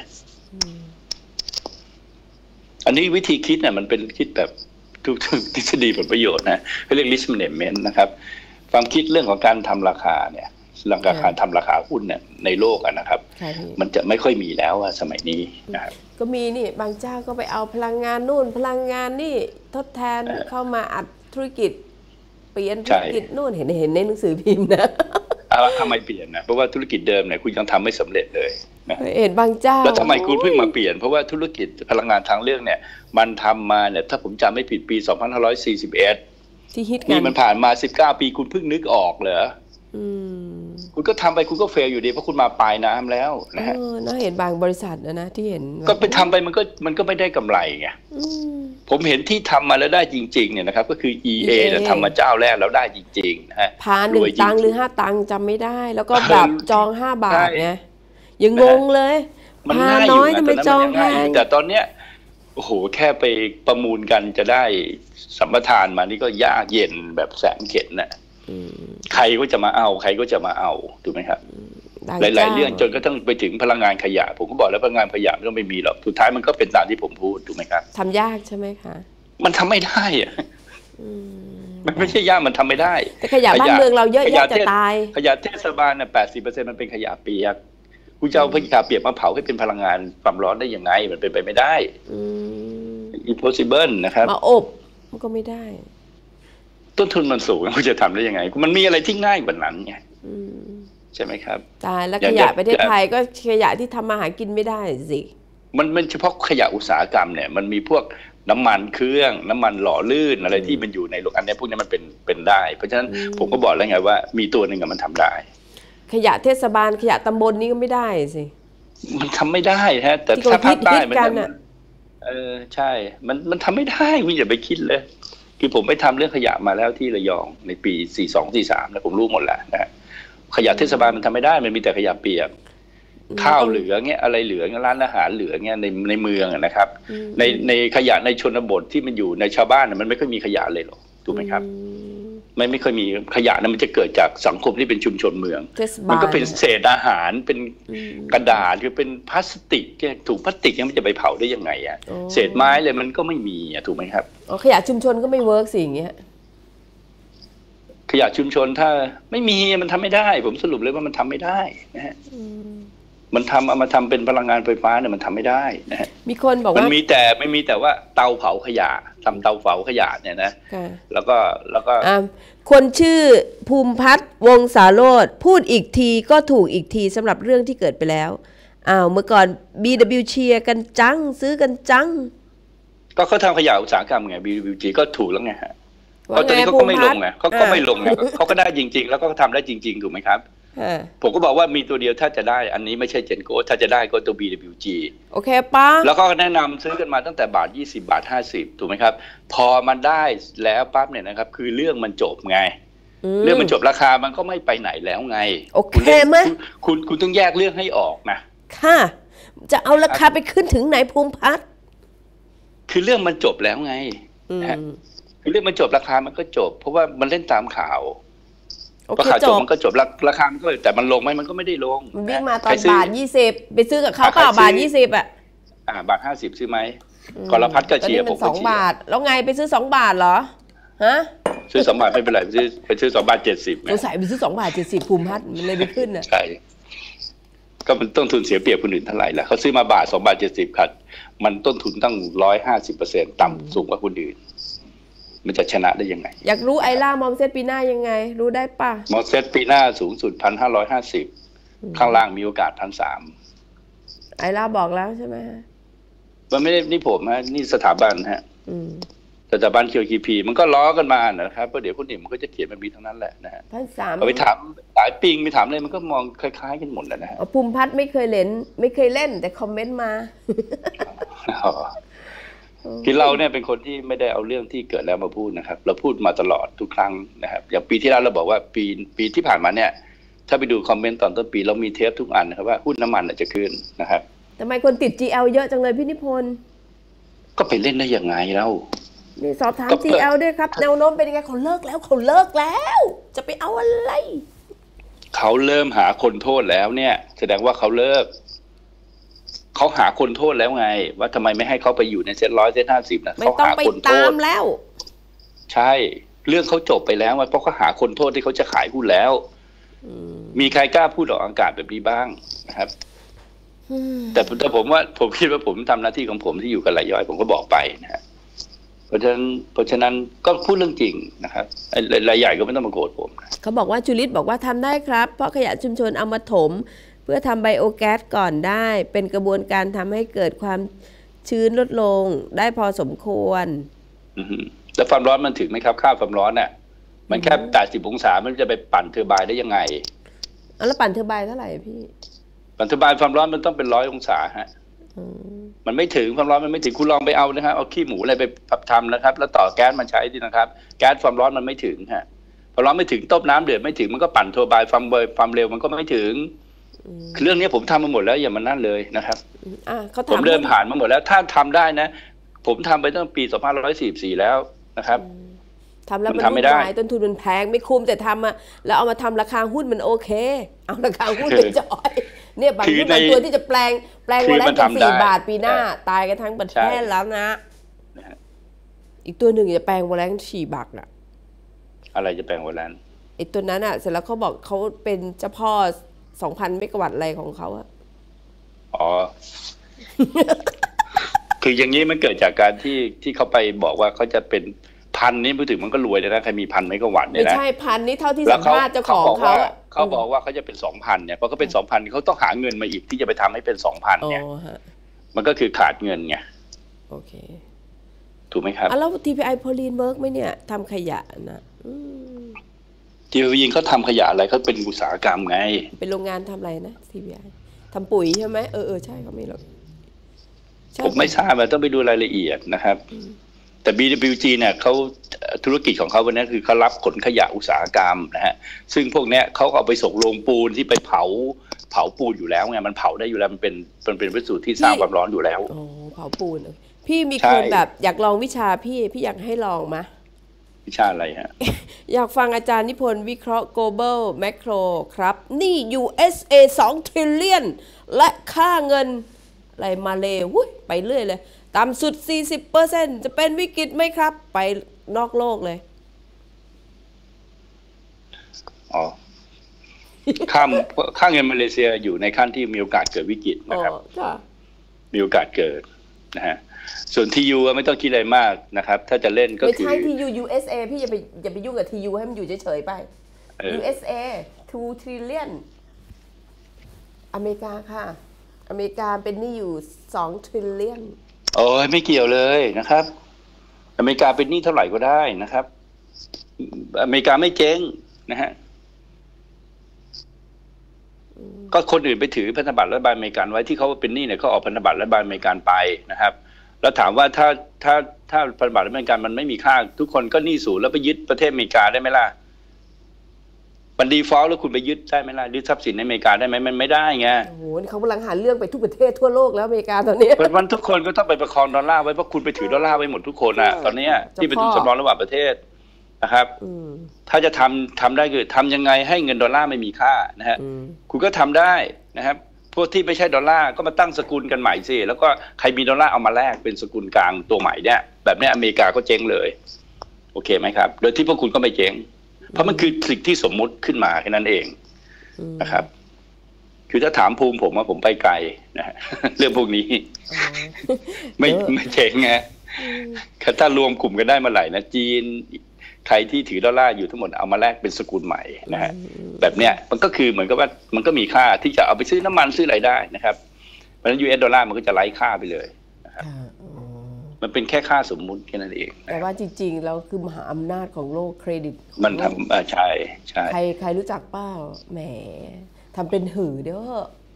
อันนี้วิธีคิดเนี่ยมันเป็นคิดแบบทุกทฤษฎีผลประโยชน์นะเขาเรียก risk management นะครับความคิดเรื่องของการทำราคาเนี่ยราคาทำราคาหุ้นเนี่ยในโลกนะครับมันจะไม่ค่อยมีแล้วสมัยนี้นะครับก็มีนี่บางเจ้าก็ไปเอาพลังงานนู่นพลังงานนี่ทดแทนเข้ามาอัดธุรกิจเปลี่ยนธุรกิจนู่นเห็นเห็นในหนังสือพิมพ์นะทำไมเปลี่ยนนะเพราะว่าธุรกิจเดิมเนี่ยคุณยังทำไม่สำเร็จเลยนะเห็นบางเจ้าแล้วทำไมคุณเพิ่งมาเปลี่ยนเพราะว่าธุรกิจพลังงานทางเลือกเนี่ยมันทำมาเนี่ยถ้าผมจำไม่ผิดปีสองพันห้าร้อยสี่สิบเอ็ดที่ฮิตกันนี่มันผ่านมาสิบเก้าปีคุณเพิ่งนึกออกเหรอคุณก็ทำไปคุณก็เฟลอยู่ดีเพราะคุณมาปลายน้ำแล้วนะฮะน่าเห็นบางบริษัทนะนะที่เห็นก็ไปทำไปมันก็มันก็ไม่ได้กำไรไงผมเห็นที่ทำมาแล้วได้จริงๆเนี่ยนะครับก็คือ อี เอ เนี่ยทำมาเจ้าแรกแล้วได้จริงๆนะฮะพาหนึ่งตังค์หรือห้าตังค์จำไม่ได้แล้วก็แบบจองห้าบาทไงยังงงเลยพาน้อยทำไมจองแพงแต่ตอนเนี้ยโอ้โหแค่ไปประมูลกันจะได้สัมปทานมานี่ก็ยากเย็นแบบแสนเข็ญน่ะใครก็จะมาเอาใครก็จะมาเอาถูกไหมครับหลายๆเรื่องจนก็ต้องไปถึงพลังงานขยะผมก็บอกแล้วพลังงานขยะไม่ต้องไม่มีหรอกสุดท้ายมันก็เป็นตามที่ผมพูดถูกไหมครับทำยากใช่ไหมคะมันทำไม่ได้อะมันไม่ใช่ยากมันทำไม่ได้แต่ขยะบ้านเมืองเราเยอะแยะจะตายขยะเทศบาลน่ะแปดสิบเปอร์เซ็นต์มันเป็นขยะเปียกคุณจะเอาขยะเปียกมาเผาให้เป็นพลังงานความร้อนได้ยังไงมันเป็นไปไม่ได้ impossible นะครับมาอบมันก็ไม่ได้ต้นทุนมันสูงคุณจะทำได้ยังไงมันมีอะไรที่ง่ายกว่านั้นไงใช่ไหมครับตายแล้วขยะประเทศไทยก็ขยะที่ทำมาหากินไม่ได้สิมันมันเฉพาะขยะอุตสาหกรรมเนี่ยมันมีพวกน้ำมันเครื่องน้ำมันหล่อลื่นอะไรที่มันอยู่ในโลกอันนี้พวกนี้มันเป็นเป็นได้เพราะฉะนั้นผมก็บอกแล้วไงว่ามีตัวหนึ่งมันทำได้ขยะเทศบาลขยะตำบลนี้ก็ไม่ได้สิมันทำไม่ได้ฮะแต่ถ้าภาคใต้มันเออใช่มันมันทำไม่ได้คุณอย่าไปคิดเลยคือผมไปทำเรื่องขยะมาแล้วที่ระยองในปีสี่สองสี่สามนะผมรู้หมดแล้วนะขยะเทศบาลมันทำไม่ได้มันมีแต่ขยะเปียกข้าวเหลือเงี้ยอะไรเหลือร้านอาหารเหลือเงี้ยในในเมืองนะครับในในขยะในชนบทที่มันอยู่ในชาวบ้านมันไม่ค่อยมีขยะเลยหรอกถูกไหมครับไม่ไม่ค่อยมีขยะนั้นมันจะเกิดจากสังคมที่เป็นชุมชนเมืองมันก็เป็นเศษอาหารเป็นกระดาษคือเป็นพลาสติกถุงพลาสติกเนี่ยมันจะไปเผาได้ยังไงอ่ะเศษไม้เลยมันก็ไม่มีอ่ะถูกไหมครับอ๋อขยะชุมชนก็ไม่เวิร์กสิอย่างเงี้ยขยะชุมชนถ้าไม่มีมันทำไม่ได้ผมสรุปเลยว่ามันทำไม่ได้นะฮะมันทำเอามาทำเป็นพลังงานไฟฟ้าเนี่ยมันทำไม่ได้นะฮะมีคนบอกว่ามันมีแต่ไม่มีแต่ว่าเตาเผาขยะทำเตาเผาขยะเนี่ยนะแล้วก็แล้วก็คนชื่อภูมิพัฒน์วงศาโรจน์พูดอีกทีก็ถูกอีกทีสำหรับเรื่องที่เกิดไปแล้วอ้าวเมื่อก่อน บี ดับเบิลยู เชียร์กันจังซื้อกันจังก็เขาทำขยะอุตสาหกรรมไง บี ดับเบิลยู จี ก็ถูกแล้วไงฮะเพราะตอนนี้เขาก็ไม่ลงไงเขาก็ไม่ลงไงเขาก็ได้จริงๆแล้วก็ทำได้จริงๆถูกไหมครับผมก็บอกว่ามีตัวเดียวถ้าจะได้อันนี้ไม่ใช่เจนโก้ถ้าจะได้ก็ตัว บี ดับเบิลยู จีโอเคป้าแล้วก็แนะนำซื้อกันมาตั้งแต่บาทยี่สิบบาทห้าสิบถูกไหมครับพอมันได้แล้วปั๊บเนี่ยนะครับคือเรื่องมันจบไงเรื่องมันจบราคามันก็ไม่ไปไหนแล้วไงโอเคไหมคุณคุณต้องแยกเรื่องให้ออกนะค่ะจะเอาราคาไปขึ้นถึงไหนภูมิพัฒน์คือเรื่องมันจบแล้วไงคือเรื่องมันจบราคามันก็จบเพราะว่ามันเล่นตามข่าวราคาจบมันก็จบราคามันก็แต่มันลงไหมมันก็ไม่ได้ลงมันวิ่งมาตอนบาทยี่สิบไปซื้อกับเขาเปล่าบาทยี่สิบอ่ะอ่าบาทห้าสิบซื้อไหมกรพัฒน์ก็เชียร์ผมสองบาทแล้วไงไปซื้อสองบาทเหรอฮะซื้อสองบาทไม่เป็นไรไปซื้อไปซื้อสองบาทเจ็ดสิบสงสัยไปซื้อสองบาทเจ็ดสิบภูมิพัฒน์มันเลยไปขึ้นอ่ะใช่ก็มันต้นทุนเสียเปรียบคนอื่นเท่าไหร่ล่ะเขาซื้อมาบาทสองบาทเจ็ดสิบครับมันต้นทุนตั้งร้อยห้าสิบเปอร์เซ็นต์ต่ำสูงกว่าคนอื่นมันจะชนะได้ยังไงอยากรู้ไอล่ามอมเซตปีหน้ายังไงรู้ได้ป่ะมอมเซตปีหน้าสูงสุดพันห้าร้อยห้าสิบข้างล่างมีโอกาสพันสามไอล่าบอกแล้วใช่ไหมมันไม่ได้นี่ผมฮะนี่สถาบันฮะสถาบันเคียวคีพีมันก็ล้อกันมานะครับเพราะเดี๋ยวคนอื่นมันก็จะเขียนมันมีทั้งนั้นแหละนะฮะพันสามเอาไปถามสายปิงไปถามอะไรมันก็มองคล้ายๆกันหมดแล้วนะฮะภูมิพัฒน์ไม่เคยเล่นไม่เคยเล่นแต่คอมเมนต์มาคือเราเนี่ยเป็นคนที่ไม่ได้เอาเรื่องที่เกิดแล้วมาพูดนะครับเราพูดมาตลอดทุกครั้งนะครับอย่างปีที่แล้วเราบอกว่าปีปีที่ผ่านมาเนี่ยถ้าไปดูคอมเมนต์ตอนต้นปีเรามีเทปทุกอันนะครับว่าหุ้นน้ำมันจะขึ้นนะครับทำไมคนติด จี แอล เยอะจังเลยพี่นิพนธ์ก็ไปเล่นได้ยังไงเรานี่สอบถาม จี แอล ด้วยครับแนวโน้มเป็นยังไงเขาเลิกแล้วเขาเลิกแล้วจะไปเอาอะไรเขาเริ่มหาคนโทษแล้วเนี่ยแสดงว่าเขาเลิกเขาหาคนโทษแล้วไงว่าทำไมไม่ให้เขาไปอยู่ในเซ็นร้อยเซ็นห้าสิบนะเขาหาคนโทษแล้วใช่เรื่องเขาจบไปแล้วเพราะเขาหาคนโทษที่เขาจะขายหุ้นแล้วมีใครกล้าพูดออกอากาศแบบนี้บ้างนะครับแต่แต่ผมว่าผมคิดว่าผมทำหน้าที่ของผมที่อยู่กับรายย่อยผมก็บอกไปนะฮะเพราะฉะนั้นเพราะฉะนั้นก็พูดเรื่องจริงนะครับรายใหญ่ก็ไม่ต้องมาโกรธผมเขาบอกว่าจุลิตบอกว่าทำได้ครับเพราะขยะชุมชนเอามาถมเพื่อทำไบโอแก๊สก่อนได้เป็นกระบวนการทำให้เกิดความชื้นลดลงได้พอสมควรแล้วความร้อนมันถึงไหมครับค่าความร้อนน่ะมันแค่แปดสิบองศามันจะไปปั่นเทอร์ไบน์ได้ยังไงแล้วปั่นเทอร์ไบน์เท่าไหร่พี่ปั่นเทอร์ไบน์ความร้อนมันต้องเป็นร้อยองศาฮะมันไม่ถึงความร้อนมันไม่ถึงคุณลองไปเอานะครับเอาขี้หมูอะไรไปทำนะครับแล้วต่อแก๊สมันใช้ดีนะครับแก๊สความร้อนมันไม่ถึงฮะความร้อนไม่ถึงต้มน้ำเดือดไม่ถึงมันก็ปั่นเทอร์ไบน์ความเบยความเร็วมันก็ไม่ถึงเรื่องนี้ผมทำมาหมดแล้วอย่ามานั่นเลยนะครับผมเดินผ่านมาหมดแล้วถ้าทำได้นะผมทำไปตั้งปีสองพันห้าร้อยสี่สิบสี่แล้วนะครับทำแล้วมันไม่ได้ต้นทุนมันแพงไม่คุ้มแต่ทำอะแล้วเอามาทำราคาหุ้นมันโอเคเอาราคาหุ้นไปจอยเนี่ยบางหุ้นบางตัวที่จะแปลงแปลงวันละเป็นสี่บาทปีหน้าตายกันทั้งประเทศแล้วนะอีกตัวหนึ่งจะแปลงวันละสี่บาทอะอะไรจะแปลงวันละไอ้ตัวนั้นอะเสร็จแล้วเขาบอกเขาเป็นเจ้าพ่อสองพันเมกะวัตต์อะไรของเขาอะอ๋อ คืออย่างนี้มันเกิดจากการที่ที่เขาไปบอกว่าเขาจะเป็นพันนี้พูดถึงมันก็รวยเลยนะใครมีพันเมกะวัตต์เนี่ยนะไม่ใช่พันนี้เท่าที่สัมภาษณ์เจ้าของเขาเขาบอกว่าเขาจะเป็นสองพันเนี่ยพอเขาเป็นสองพันเขาต้องหาเงินมาอีกที่จะไปทำให้เป็นสองพันเนี่ยมันก็คือขาดเงินไงโอเคถูกไหมครับแล้ว ที พี ไอ โพลีนเวิร์กไหมเนี่ยทำขยะนะที พี ไอ เขาทำขยะอะไรเขาเป็นอุตสาหกรรมไงเป็นโรงงานทำอะไรนะ ที พี ไอ ทำปุ๋ยใช่ไหมเออเออใช่เขาไม่หรอกผมไม่ทราบมันต้องไปดูรายละเอียดนะครับแต่ บี ดับเบิลยู จี เนี่ยเขาธุรกิจของเขาวันนี้คือเขารับขนขยะอุตสาหกรรมนะฮะซึ่งพวกเนี้ยเขาเอาไปส่งโรงปูนที่ไปเผาเผาปูนอยู่แล้วไงมันเผาได้อยู่แล้วมันเป็นมันเป็นวัสดุที่สร้างความร้อนอยู่แล้วอ๋อเผาปูนพี่มีคนแบบอยากลองวิชาพี่พี่อยากให้ลองมะวิชาอะไรฮะอยากฟังอาจารย์นิพนธ์วิเคราะห์ global macro ครับนี่ ยู เอส เอ สอง trillion และค่าเงินอะไรมาเลวุ้ยไปเรื่อยเลยต่ำสุด สี่สิบเปอร์เซ็นต์ จะเป็นวิกฤตไหมครับไปนอกโลกเลยอ๋อค่าค่าเงินมาเลเซียอยู่ในขั้นที่มีโอกาสเกิดวิกฤตนะครับมีโอกาสเกิดนะฮะส่วน ที ยู ไม่ต้องคิดอะไรมากนะครับถ้าจะเล่นก็คือไม่ใช่ ที ยู ยู เอส เอ พี่อย่าไปอย่าไปยุ่งกับ ที ยู ให้มันอยู่เฉยๆไป ยู เอส เอ สอง trillion อเมริกาค่ะอเมริกาเป็นหนี้อยู่สอง trillion โอ้ยไม่เกี่ยวเลยนะครับอเมริกาเป็นหนี้เท่าไหร่ก็ได้นะครับอเมริกาไม่เจ๊งนะฮะก็คนอื่นไปถือพันธบัตรรัฐบาลอเมริกันไว้ที่เขาเป็นหนี้เนี่ยเขาออกพันธบัตรรัฐบาลอเมริกันไปนะครับแล้วถามว่าถ้าถ้าถ้าพันธบัตรอเมริกันมันไม่มีค่าทุกคนก็หนี้ศูนย์แล้วไปยึดประเทศอเมริกาได้ไหมล่ะมันดีฟอลต์แล้วคุณไปยึดได้ไหมล่ะยึดทรัพย์สินในอเมริกาได้ไหมมันไม่ได้ไงโอ้โหเขากำลังหาเรื่องไปทุกประเทศทั่วโลกแล้วอเมริกาตอนนี้มันทุกคนก็ต้องไปประคองดอลลาร์ไว้เพราะคุณไปถือดอลลาร์ไว้หมดทุกคนอ่ะตอนนี้ที่เป็นทุนสำรองระหว่างประเทศนะครับถ้าจะทำทำได้คือทำยังไงให้เงินดอลลาร์ไม่มีค่านะฮะคุณก็ทำได้นะครับพวกที่ไม่ใช่ดอลลาร์ก็มาตั้งสกุลกันใหม่สิแล้วก็ใครมีดอลลาร์เอามาแลกเป็นสกุลกลางตัวใหม่เนี่ยแบบนี้อเมริกาก็เจ๊งเลยโอเคไหมครับโดยที่พวกคุณก็ไม่เจ๊งเพราะมันคือสิ่งที่สมมุติขึ้นมาแค่นั้นเองนะครับคือถ้าถามภูมิผมว่าผมไปไกลนะฮะเรื่องพวกนี้ไม่ไม่เจ๊งไงถ้ารวมกลุ่มกันได้มาไหร่นะจีนใครที่ถือดอลลาร์อยู่ทั้งหมดเอามาแลกเป็นสกุลใหม่นะฮะแบบเนี้ยมันก็คือเหมือนกับว่ามันก็มีค่าที่จะเอาไปซื้อน้ำมันซื้ออะไรได้นะครับเพราะฉะนั้น ยู เอส ดอลลาร์มันก็จะไร้ค่าไปเลยนะครับมันเป็นแค่ค่าสมมุติแค่นั้นเองแต่ว่าจริงๆแล้วคือมหาอำนาจของโลกเครดิตมันทำใช่ใช่ใครใครรู้จักเปล่าแหมทำเป็นหือเด้อ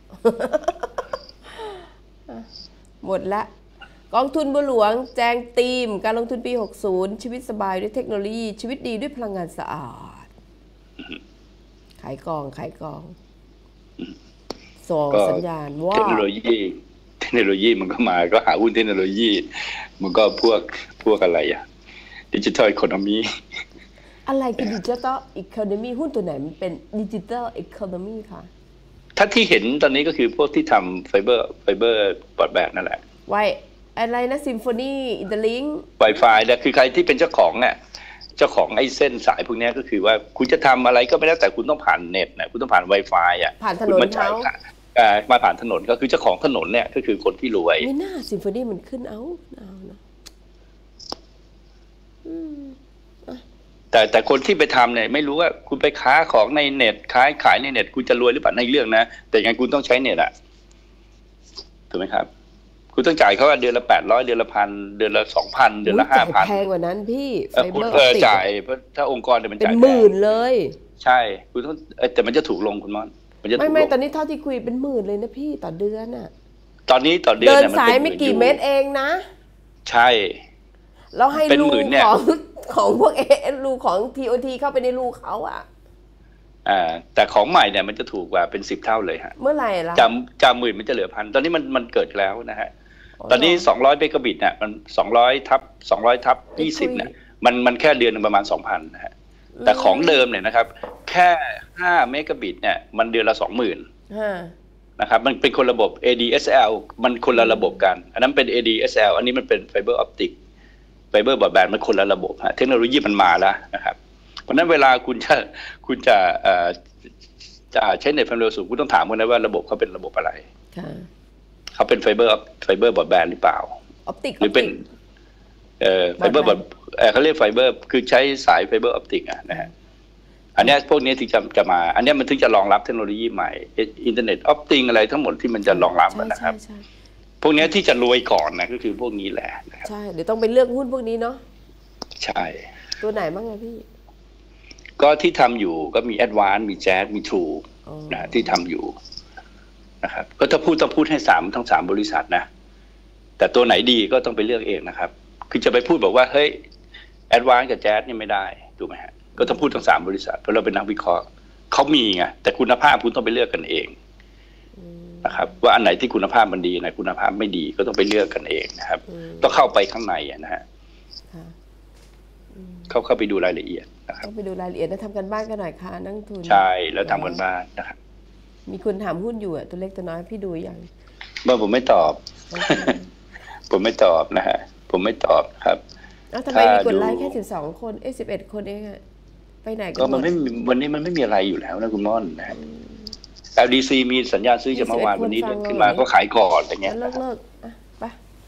หมดละกองทุนบัวหลวงแจงธีมการลงทุนปีหกสิบชีวิตสบายด้วยเทคโนโลยีชีวิตดีด้วยพลังงานสะอาดขายกองขายกองส่งสัญญาณว่าเทคโนโลยีเทคโนโลยีมันก็มาก็หาหุ้นเทคโนโลยีมันก็พวกพวกอะไรอะดิจิทัลอีโคโนมีอะไรคือดิจิทัลอีโคโนมีหุ้นตัวไหนมันเป็นดิจิทัลอีโคโนมีคะถ้าที่เห็นตอนนี้ก็คือพวกที่ทำไฟเบอร์ไฟเบอร์บรอดแบนด์นั่นแหละไวอะไรนะซิมโฟนีอินเตอร์ลิงก์ Wi-Fi เนี่ยคือใครที่เป็นเจ้าของเนี่ยเจ้าของไอ้เส้นสายพวกนี้ก็คือว่าคุณจะทำอะไรก็ไม่ได้แต่คุณต้องผ่านเน็ตนะคุณต้องผ่าน Wi-Fi อ่ะผ่านถนนเขามาผ่านถนนก็คือเจ้าของถนนเนี่ยก็คือคนที่รวยไม่น่าซิมโฟนีมันขึ้นเอาเอานะแต่แต่คนที่ไปทำเนี่ยไม่รู้ว่าคุณไปค้าของในเน็ตขายขายในเน็ตคุณจะรวยหรือเปล่าในเรื่องนะแต่ยังไงคุณต้องใช้เน็ตอ่ะถูกไหมครับคุณต้องจ่ายเขาว่าเดือนละแปดร้อยเดือนละพันเดือนละสองพันเดือนละห้าพันแพงกว่านั้นพี่ไฟเบอร์ออติกจ่ายเพราะถ้าองค์กรเนี่ยมันจ่ายเป็นหมื่นเลยใช่คุณต้องแต่มันจะถูกลงคุณมอนมันจะไม่ไม่ตอนนี้เท่าที่คุยเป็นหมื่นเลยนะพี่ต่อเดือนอ่ะตอนนี้ต่อเดือนเดินสายไม่กี่เมตรเองนะใช่เราให้ลูกของของพวกเอลูของ ที โอ ที เข้าไปในลูกเขาอ่ะอ่าแต่ของใหม่เนี่ยมันจะถูกกว่าเป็นสิบเท่าเลยฮะเมื่อไหร่ล่ะจำจำหมื่นมันจะเหลือพันตอนนี้มันมันเกิดแล้วนะฮะตอนนี้สองร้อยเมกะบิตเนี่ยมันสองร้อยทับสองร้อยทับยี่สิบเนี่ยมันมันแค่เดือนนึงประมาณ สองพัน นะฮะแต่ของเดิมเนี่ยนะครับแค่ห้าเมกะบิตเนี่ยมันเดือนละ สองหมื่น นะครับมันเป็นคนระบบ เอ ดี เอส แอล มันคนละระบบกันอันนั้นเป็น เอ ดี เอส แอล อันนี้มันเป็นไฟเบอร์ออปติกไฟเบอร์บรอดแบนด์มันคนละระบบฮะเทคโนโลยีมันมาแล้วนะครับเพราะนั้นเวลาคุณจะคุณจะเอ่อจะใช้เน็ตความเร็วสูงคุณต้องถามกันนะว่าระบบเขาเป็นระบบอะไรเขาเป็นไฟเบอร์ไฟเบอร์บรอดแบนด์หรือเปล่าออปติกหรือเป็นเอ่อไฟเบอร์บอดเขาเรียกไฟเบอร์คือใช้สายไฟเบอร์ออปติกอ่ะนะฮะอันนี้พวกนี้ถึงจะจะมาอันนี้มันถึงจะรองรับเทคโนโลยีใหม่อินเทอร์เน็ตออฟติงอะไรทั้งหมดที่มันจะรองรับนะครับพวกนี้ที่จะรวยก่อนนะก็คือพวกนี้แหละใช่เดี๋ยวต้องไปเลือกหุ้นพวกนี้เนาะใช่ตัวไหนบ้างอะพี่ก็ที่ทำอยู่ก็มี Advance มี Jazz มี True นะที่ทำอยู่นะครับก็ถ้าพูดต้องพูดให้สามทั้งสามบริษัทนะแต่ตัวไหนดีก็ต้องไปเลือกเองนะครับคือจะไปพูดบอกว่าเฮ้ย Advance กับ Jazz นี่ไม่ได้ถูกไหมฮะก็ต้องพูดทั้งสามบริษัทเพราะเราเป็นนักวิเคราะห์เขามีไงแต่คุณภาพคุณต้องไปเลือกกันเองนะครับว่าอันไหนที่คุณภาพมันดีอันไหนคุณภาพไม่ดีก็ต้องไปเลือกกันเองนะครับต้องเข้าไปข้างในนะฮะเข้าเข้าไปดูรายละเอียดนะครับไปดูรายละเอียดแล้วทำกันบ้านกันหน่อยค่ะนักทุนใช่แล้วทำกันบ้านนะครับมีคนถามหุ้นอยู่อ่ะตัวเล็กตัวน้อยพี่ดูอย่างเมื่อผมไม่ตอบผมไม่ตอบนะฮะผมไม่ตอบครับอ้าวทำไมมีกดไลค์แค่สิบสองคนเอ้สิบเอ็ดคนเองอะไปไหนก็มันไม่วันนี้มันไม่มีอะไรอยู่แล้วนะคุณม่อนนะ แอล ดี ซี มีสัญญาณซื้อจากเมื่อวานวันนี้ขึ้นมาก็ขายก่อนอย่างเงี้ยเลิกเลิกอ่ะไป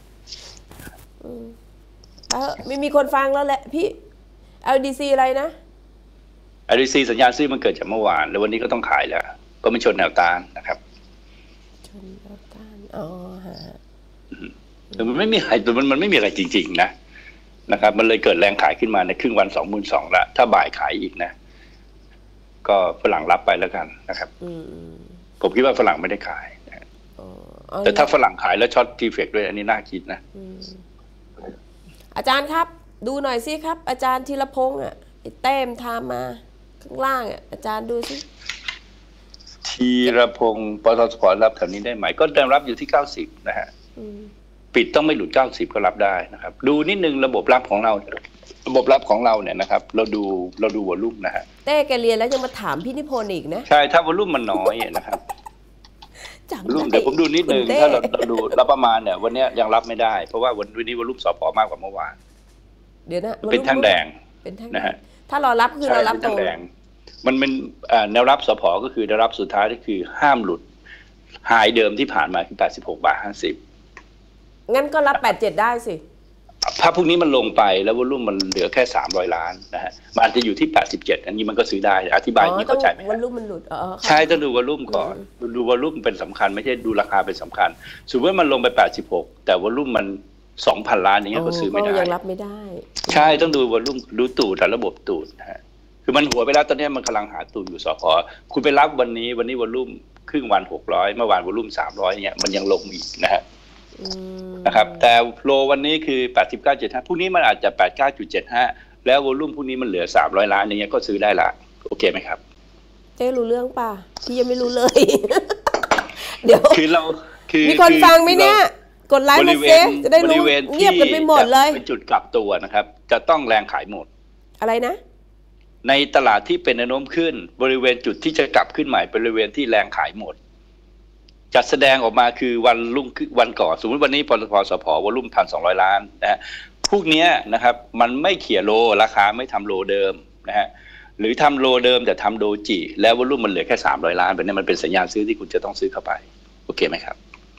เออไม่มีคนฟังแล้วแหละพี่ แอล ดี ซี อะไรนะแอล ดี ซี สัญญาณซื้อมันเกิดจากเมื่อวานแล้ววันนี้ก็ต้องขายแล้วก็ไม่ชนแนวต้านนะครับชนแนวต้านอ๋อฮะแต่มันไม่มีอะไรมันมันไม่มีอะไรจริงๆนะนะครับมันเลยเกิดแรงขายขึ้นมาในครึ่งวันสองหมื่นสองละถ้าบ่ายขายอีกนะก็ฝรั่งรับไปแล้วกันนะครับผมคิดว่าฝรั่งไม่ได้ขายนะแต่ถ้าฝรั่งขายแล้วช็อตทีเฟกด้วยอันนี้น่าคิดนะอาจารย์ครับดูหน่อยสิครับอาจารย์ธีรพงษ์อ่ะเต้มทามมาข้างล่างอ่ะอาจารย์ดูสิธีรพงษ์ปตท.รับแถวนี้ได้ไหมก็ได้รับอยู่ที่เก้าสิบนะฮะปิดต้องไม่หลุดเก้าสิบก็รับได้นะครับดูนิดนึงระบบรับของเราระบบรับของเราเนี่ยนะครับเราดูเราดูวอลลุ่มนะฮะเต้แกเรียนแล้วยังมาถามพี่นิพนธ์อีกนะใช่ถ้าวอลลุ่มมันน้อยนะครับวอลลุ่มเดี๋ยวผมดูนิดนึงถ้าเราเราดูรับประมาณเนี่ยวันนี้ยังรับไม่ได้เพราะว่าวันนี้วอลลุ่มสปมากกว่าเมื่อวานเดี๋ยวนะเป็นแท่งแดงเป็นแท่งนะฮะถ้าเรารับคือเรารับตรงมันเป็นแนวรับสปก็คือแนวรับสุดท้ายก็คือห้ามหลุดไฮเดิมที่ผ่านมาคือแปดสิบหกบาทห้าสิบงั้นก็รับแปดสิบเจ็ดได้สิถ้าพวกนี้มันลงไปแล้ววอลุ่มมันเหลือแค่สามร้อยล้านนะฮะมันอาจจะอยู่ที่แปดสิบเจ็ดอันนี้มันก็ซื้อได้อธิบายอย่างนี้เข้าใจไหมวอลุ่มมันหลุดอ๋อใช่ต้องดูวอลุ่มก่อนดูวอลุ่มเป็นสำคัญไม่ใช่ดูราคาเป็นสำคัญสมมติว่ามันลงไปแปดสิบหกแต่วอลุ่มมัน สองพัน ล้านอย่างเงี้ยก็ซื้อไม่ได้ยังรับไม่ได้ใช่ต้องดูวอลุ่มดูตูดแต่ระบบตูดนะฮะคือมันหัวไปแล้วตอนนี้มันกำลังหาตูดอยู่สพคุณไปรับวันนี้วันนี้วอลุ่มครึ่งวันหกร้อยเมื่อวานวอลุ่มสามร้อยเนี่ยมันยังลงอีกนะฮะนะครับแต่โลวันนี้คือ แปดสิบเก้าจุดเจ็ดห้า พรุ่งนี้มันอาจจะ แปดสิบเก้าจุดเจ็ดห้า แล้ววอลุ่มพรุ่งนี้มันเหลือสามร้อยล้านอย่างเงี้ยก็ซื้อได้ละโอเคไหมครับเจ๊รู้เรื่องป่ะพี่ยังไม่รู้เลยเดี๋ยวคือเราคือมีคนฟังไหมเนี่ยกดไลค์มาเจ๊จะได้รู้เงียบกันไปหมดเลยเป็นจุดกลับตัวนะครับจะต้องแรงขายหมดอะไรนะในตลาดที่เป็นแนวโน้มขึ้นบริเวณจุดที่จะกลับขึ้นใหม่บริเวณที่แรงขายหมดจัดแสดงออกมาคือวันรุ่งวันก่อนสมมติวันนี้ปตท.สผ.วอลุ่ม หนึ่งพันสองร้อย ล้านนะฮะพวกนี้นะครับมันไม่เขี่ยโลราคาไม่ทำโลเดิมนะฮะหรือทำโลเดิมแต่ทำโดจิแล้ววอลุ่มมันเหลือแค่สามร้อยล้านแบบนี้มันเป็นสัญญาณซื้อที่คุณจะต้องซื้อเข้าไปโอเคไหมครับ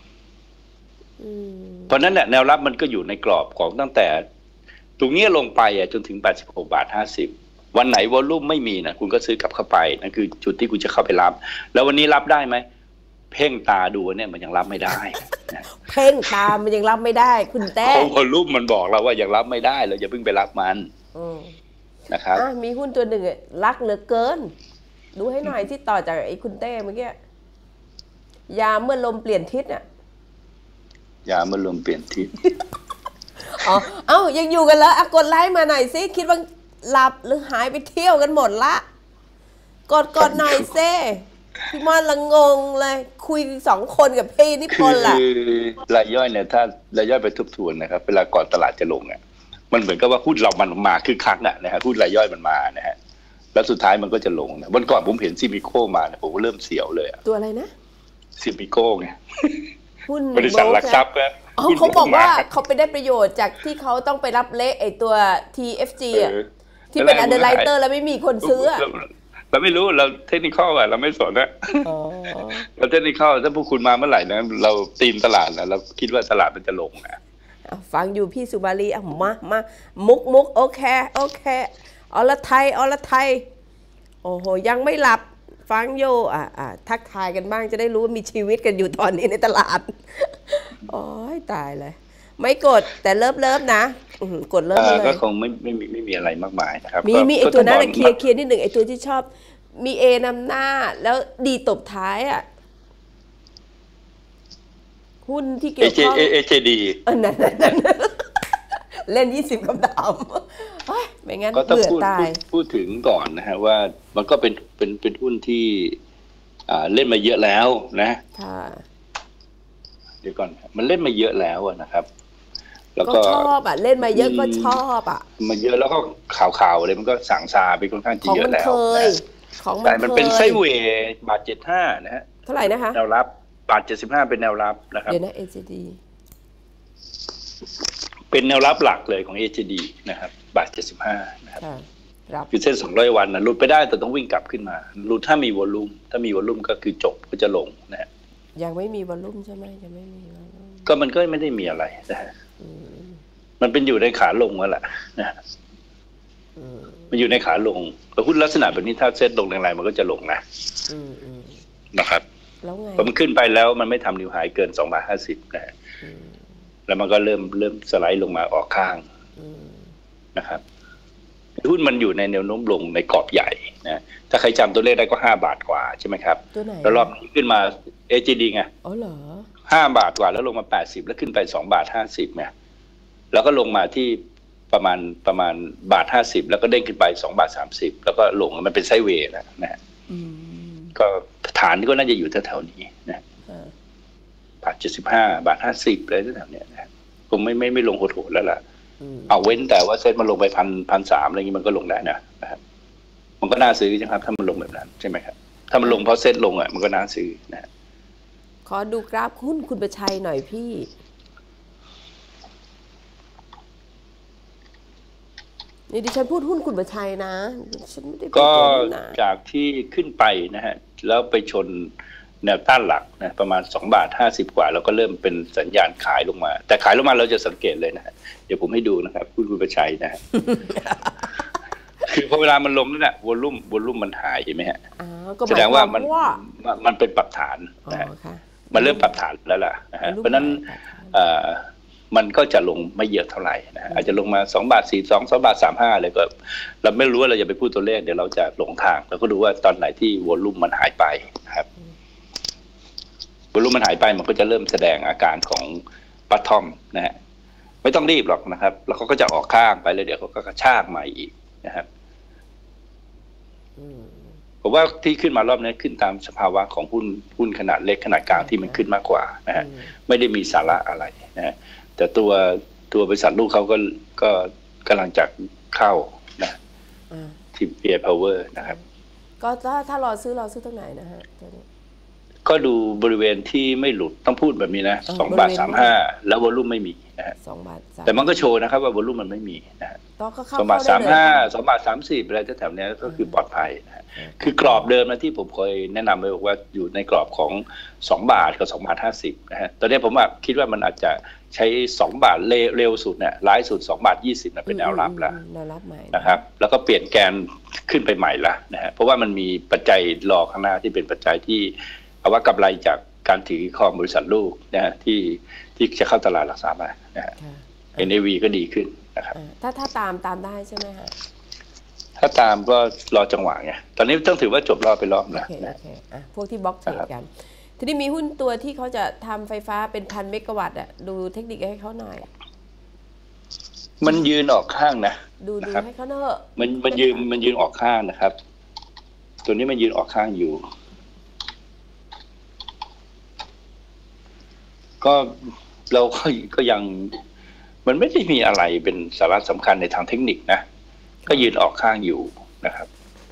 เพราะนั้นเนี่ยแนวรับมันก็อยู่ในกรอบของตั้งแต่ตรงนี้ลงไปอ่ะจนถึงแปดสิบหกบาทห้าสิบวันไหนวอลุ่มไม่มีนะคุณก็ซื้อกลับเข้าไปนั่นคือจุดที่คุณจะเข้าไปรับแล้ววันนี้รับได้ไหมเพ่งตาดูเนี่ยมันยังรับไม่ได้เพ่งตามันยังรับไม่ได้คุณแต้วอลุ่มมันบอกเราว่ายังรับไม่ได้เราอย่าเพิ่งไปรับมันนะครับมีหุ้นตัวหนึ่งรักเหลือเกินดูให้หน่อยที่ต่อจากไอ้คุณเต้เมื่อกี้ยาเมื่อลมเปลี่ยนทิศอ่ะยาเมื่อลมเปลี่ยนทิศอ๋อเอ้ายังอยู่กันแล้วกดไลค์มาหน่อยสิคิดว่าหลับหรือหายไปเที่ยวกันหมดละกดกดหน่อยเซ่พี่ม่อนละงงเลยคุยสองคนกับพี่นิพนธ์ล่ะคือรายย่อยเนี่ยถ้ารายย่อยไปทบทวนนะครับเวลาก่อนตลาดจะลงเนี่ยมันเหมือนกับว่าหุ้นเรามันมาคือคักน่ะนะฮะหุ้นรายย่อยมันมานะฮะแล้วสุดท้ายมันก็จะลงนะวันก่อนผมเห็นซิมิโก้มาเนี่ยผมก็เริ่มเสียวเลยตัวอะไรนะซิมิโก้ไงหุ้นบริษัทหลักทรัพย์นะอ๋อเขาบอกว่าเขาไปได้ประโยชน์จากที่เขาต้องไปรับเละไอตัว ที เอฟ จี อ่ะที่เป็นอันเดอร์ไลเตอร์แล้วไม่มีคนซื้อเราไม่รู้เราเทคนิคอลอะเราไม่สนนะเราเทคนิคอลถ้าพวกคุณมาเมื่อไหร่นะเราตีมตลาดนะเราคิดว่าตลาดมันจะลงนะฟังอยู่พี่สุบาลีอ่ะมามามุกมุกโอเคโอเคอรไทยอรไทยโอ้โหยังไม่หลับฟังอยู่อ่ะอ่ะทักทายกันบ้างจะได้รู้ว่ามีชีวิตกันอยู่ตอนนี้ในตลาดโอ้ยตายเลยไม่กดแต่เลิฟเลิฟนะกดเลิฟเลยก็คงไม่ไม่มีไม่มีอะไรมากมายนะครับมีมีไอตัวนั้นเคลียร์เคลียร์นิดหนึ่งไอตัวที่ชอบมีเอนำหน้าแล้วดีตบท้ายอ่ะหุ้นที่เกี่ยวข้องเอเจดีนั่นนั่นเล่นยี่สิบคำถามไม่งั้นเบื่อตายพูดถึงก่อนนะฮะว่ามันก็เป็นเป็นเป็นหุ้นที่เล่นมาเยอะแล้วนะเดี๋ยวก่อนมันเล่นมาเยอะแล้วนะครับแล้วก็ชอบอ่ะเล่นมาเยอะก็ชอบอ่ะมาเยอะแล้วก็ข่าวๆเลยมันก็สั่งซาไปค่อนข้างจะเยอะแล้วของมันเคยของแต่มันเป็นไซด์เวย์บาทเจ็ดห้านะฮะเท่าไหร่นะคะแนวรับบาทเจ็ดสิบห้าเป็นแนวรับนะครับเดี๋ยวนะ เอ จี ดีเป็นแนวรับหลักเลยของ เอ จี ดี นะครับบาทเจ็ดสิบห้านะครับคือเส้นสองร้อยวันนะหลุดไปได้แต่ต้องวิ่งกลับขึ้นมาหลุดถ้ามีวอลลุ่มถ้ามีวอลลุ่มก็คือจบก็จะลงนะฮะยังไม่มีวอลลุ่มใช่ไหมยังไม่มีวอลลุ่มก็มันก็ไม่ได้มีอะไรนะฮะมันเป็นอยู่ในขาลงแล้วแหละนะฮะมันอยู่ในขาลงแต่หุ้นลักษณะแบบนี้ถ้าเซ็ตลงแรงๆมันก็จะลงนะนะครับแล้วไงพอมันขึ้นไปแล้วมันไม่ทำนิวไฮเกินสองบาทห้าสิบนะฮะแล้วมันก็เริ่มเริ่มสไลด์ลงมาออกข้างนะครับหุ้นมันอยู่ในแนวโน้มลงในกรอบใหญ่นะถ้าใครจำตัวเลขได้ก็ห้าบาทกว่าใช่ไหมครับแล้วรอบนี้ขึ้นมา เอ จี ดี ไงอ๋อเหรอห้าบาทกว่าแล้วลงมาแปดสิบแล้วขึ้นไปสองบาทห้าสิบไงแล้วก็ลงมาที่ประมาณประมาณบาทห้าสิบแล้วก็เด้งขึ้นไปสองบาทสามสิบแล้วก็ลงมันเป็นไซด์เวย์นะนะก็ฐานก็น่าจะอยู่แถวๆนี้นะบาทเจ็ดสิบห้าบาทห้าสิบอะไรแถวๆนี้นะผมไม่ไม่ไม่ลงโหดๆแล้วล่ะเอาเว้นแต่ว่าเซ็ตมันลงไปพันพันสามอะไรอย่างนี้มันก็ลงได้นะนะครับมันก็น่าซื้อใช่ไหมครับถ้ามันลงแบบนั้นใช่ไหมครับถ้ามันลงเพราะเซ็ตลงอ่ะมันก็น่าซื้อนะขอดูกราฟหุ้นคุณประชัยหน่อยพี่นี่ดิฉันพูดหุ้นคุณประชัยนะฉันไม่ได้พูดก็จากที่ขึ้นไปนะฮะแล้วไปชนแนวต้านหลักนะประมาณสองบาทห้าสิบกว่าแล้วก็เริ่มเป็นสัญญาณขายลงมาแต่ขายลงมาเราจะสังเกตเลยนะฮะเดี๋ยวผมให้ดูนะครับหุ้นคุณประชัยนะฮะ คือพอเวลามันลงนั่นแหละวอลลุ่มวอลลุ่มมันหายเห็นไหมฮะแสดงว่ามันมันเป็นปรับฐานนะฮะมันเริ่มปรับฐานแล้วล่ะนะฮะเพราะนั้นมันก็จะลงไม่เยอะเท่าไหร่นะอาจจะลงมาสองบาทสี่สองสองบาทสามห้าเลยก็เราไม่รู้ว่าเราจะไปพูดตัวเลขเดี๋ยวเราจะหลงทางเราก็ดูว่าตอนไหนที่วอลลุ่มมันหายไปนะครับวอลลุ่มมันหายไปมันก็จะเริ่มแสดงอาการของบัตทอมนะฮะไม่ต้องรีบหรอกนะครับแล้วเขาก็จะออกข้างไปเลยเดี๋ยวเขาก็กระชากมาอีกนะครับผมว่าที่ขึ้นมารอบนี้ขึ้นตามสภาวะของหุ้นหุ้นขนาดเล็กขนาดกลางที่มันขึ้นมากกว่านะฮะไม่ได้มีสาระอะไรนะฮะแต่ตัวตัวบริษัทลูกเขาก็ก็กำลังจะเข้านะที่ พี ไอ Power นะครับก็ถ้าถ้ารอซื้อรอซื้อตรงไหนนะฮะก็ดูบริเวณที่ไม่หลุดต้องพูดแบบนี้นะสองบาทสามห้าแล้ววอลลุ่มไม่มีนะฮะสองบาทแต่มันก็โชว์นะครับว่าวอลลุ่มมันไม่มีนะฮะสองบาทสามห้าสองบาทสามสิบอะไรแถวๆนี้ก็คือปลอดภัยนะฮะคือกรอบเดิมนะที่ผมเคยแนะนำไปบอกว่าอยู่ในกรอบของสองบาทกับสองบาทห้าสิบนะฮะตอนนี้ผมว่าคิดว่ามันอาจจะใช้สองบาทเร็วสุดเนี่ยร้ายสุดสองบาทยี่สิบนะเป็นแนวรับแล้วแนวรับใหม่นะครับแล้วก็เปลี่ยนแกนขึ้นไปใหม่ละนะฮะเพราะว่ามันมีปัจจัยรอข้างหน้าที่เป็นปัจจัยที่เอาว่ากำไรจากการถือครองบริษัทลูกนะฮะที่ที่จะเข้าตลาดหลักทรัพย์นะฮะ เอ็น เอ วี ก็ดีขึ้นนะครับถ้าถ้าตามตามได้ใช่ไหมฮะถ้าตามก็รอจังหวะไงตอนนี้ต้องถือว่าจบรอบไปรอบนะโอเคโอเคอ่ะพวกที่บล็อกเทรดกันทีนี้มีหุ้นตัวที่เขาจะทำไฟฟ้าเป็นพันเมกะวัตต์อ่ะดูเทคนิคให้เขาหน่อยมันยืนออกข้างนะดูดูให้เขาเนอะมันมันยืนมันยืนออกข้างนะครับตัวนี้มันยืนออกข้างอยู่ก็เราก็ก็ยังมันไม่ได้มีอะไรเป็นสาระสำคัญในทางเทคนิคนะก็ยืนออกข้างอยู่นะครับ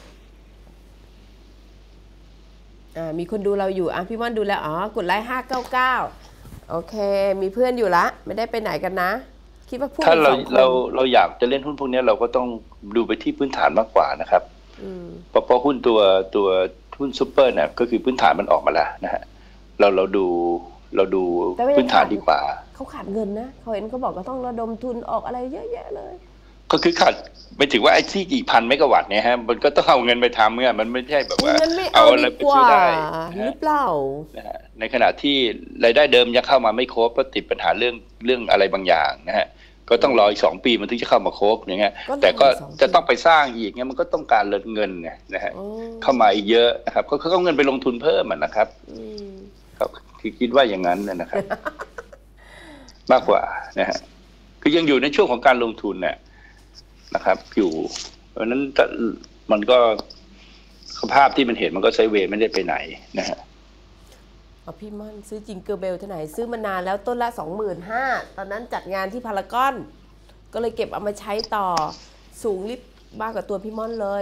อ่ามีคนดูเราอยู่อ่ะพี่ม่อนดูแล้วอ๋อกดไลค์ห้าเก้าเก้าโอเคมีเพื่อนอยู่ละไม่ได้ไปไหนกันนะคิดว่าพูดถ้าเราเราเราเราอยากจะเล่นหุ้นพวกนี้เราก็ต้องดูไปที่พื้นฐานมากกว่านะครับเพราะเพราะหุ้นตัวตัวหุ้นซูเปอร์เนี่ยก็คือพื้นฐานมันออกมาแล้วนะฮะเราเราดูเราดูพื้นฐานดีกว่าเขาขาดเงินนะเขาเห็นเขาบอกก็ต้องระดมทุนออกอะไรเยอะแยะเลยก็คือขาดไปถึงว่าไอ้ที่กี่พันเมกะวัตต์เนี่ยฮะมันก็ต้องเอาเงินไปทำเมื่อมันไม่ใช่แบบว่าเอาอะไรไปช่วยได้หรือเปล่าในขณะที่รายได้เดิมยังเข้ามาไม่ครบเพราะติดปัญหาเรื่องเรื่องอะไรบางอย่างนะฮะก็ต้องรออีกสองปีมันถึงจะเข้ามาครบอย่างเงี้ยแต่ก็จะต้องไปสร้างอีกเงี้ยมันก็ต้องการเงินไงนะฮะเข้ามาอีกเยอะนะครับก็เขาเอาเงินไปลงทุนเพิ่มนะครับครับคือคิดว่าอย่างนั้นนะครับมากกว่านะฮะคือยังอยู่ในช่วงของการลงทุนเนี่ยนะครับอยู่เพราะนั้นมันก็สภาพที่มันเห็นมันก็ไซด์เวย์ไม่ได้ไปไหนนะฮะเอาพี่ม่อนซื้อจิงเกอร์เบลที่ไหนซื้อมานานแล้วต้นละสองหมื่นห้าตอนนั้นจัดงานที่พารากอนก็เลยเก็บเอามาใช้ต่อสูงลิบบ้ากว่าตัวพี่ม่อนเลย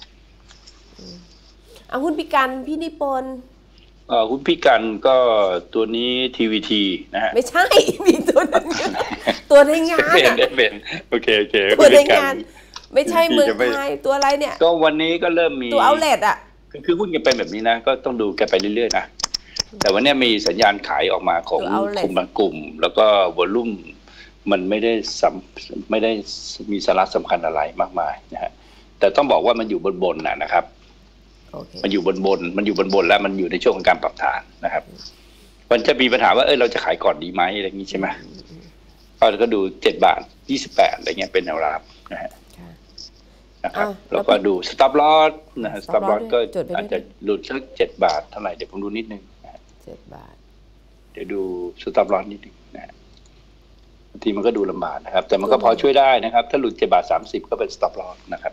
เอาหุ้นพิการพี่นิพนธ์อ่าหุ้นพิการก็ตัวนี้ ที วี ที นะฮะไม่ใช่มีตัวนั้นตัวในงานเป็นเป็นโอเคโอเคตัวในงานไม่ใช่เมืองไทยตัวอะไรเนี่ยก็วันนี้ก็เริ่มมีตัวเอาเลทอ่ะคือหุ้นแกเป็นแบบนี้นะก็ต้องดูแกไปเรื่อยๆนะแต่วันนี้มีสัญญาณขายออกมาของกลุ่มบางกลุ่มแล้วก็วอลุ่มมันไม่ได้ไม่ได้มีสาระสำคัญอะไรมากมายนะฮะแต่ต้องบอกว่ามันอยู่บนบนนะนะครับมันอยู่บนบนมันอยู่บนบนแล้วมันอยู่ในช่วงของการปรับฐานนะครับมันจะมีปัญหาว่าเออเราจะขายก่อนดีไหมอะไรอย่างนี้ใช่ไหมเราก็ดูเจ็ดบาทยี่สิบแปดอะไรเงี้ยเป็นแนวรับนะฮะนะครับแล้วก็ดูสต็อปลอสนะฮะสต็อปลอสก็อาจจะหลุดสักเจ็ดบาทเท่าไหร่เดี๋ยวผมดูนิดนึงเจ็ดบาทเดี๋ยวดูสต็อปลอสนิดนึงนะฮะบางทีมันก็ดูลำบากนะครับแต่มันก็พอช่วยได้นะครับถ้าหลุดเจ็ดบาทสามสิบก็เป็นสต็อปลอสนะครับ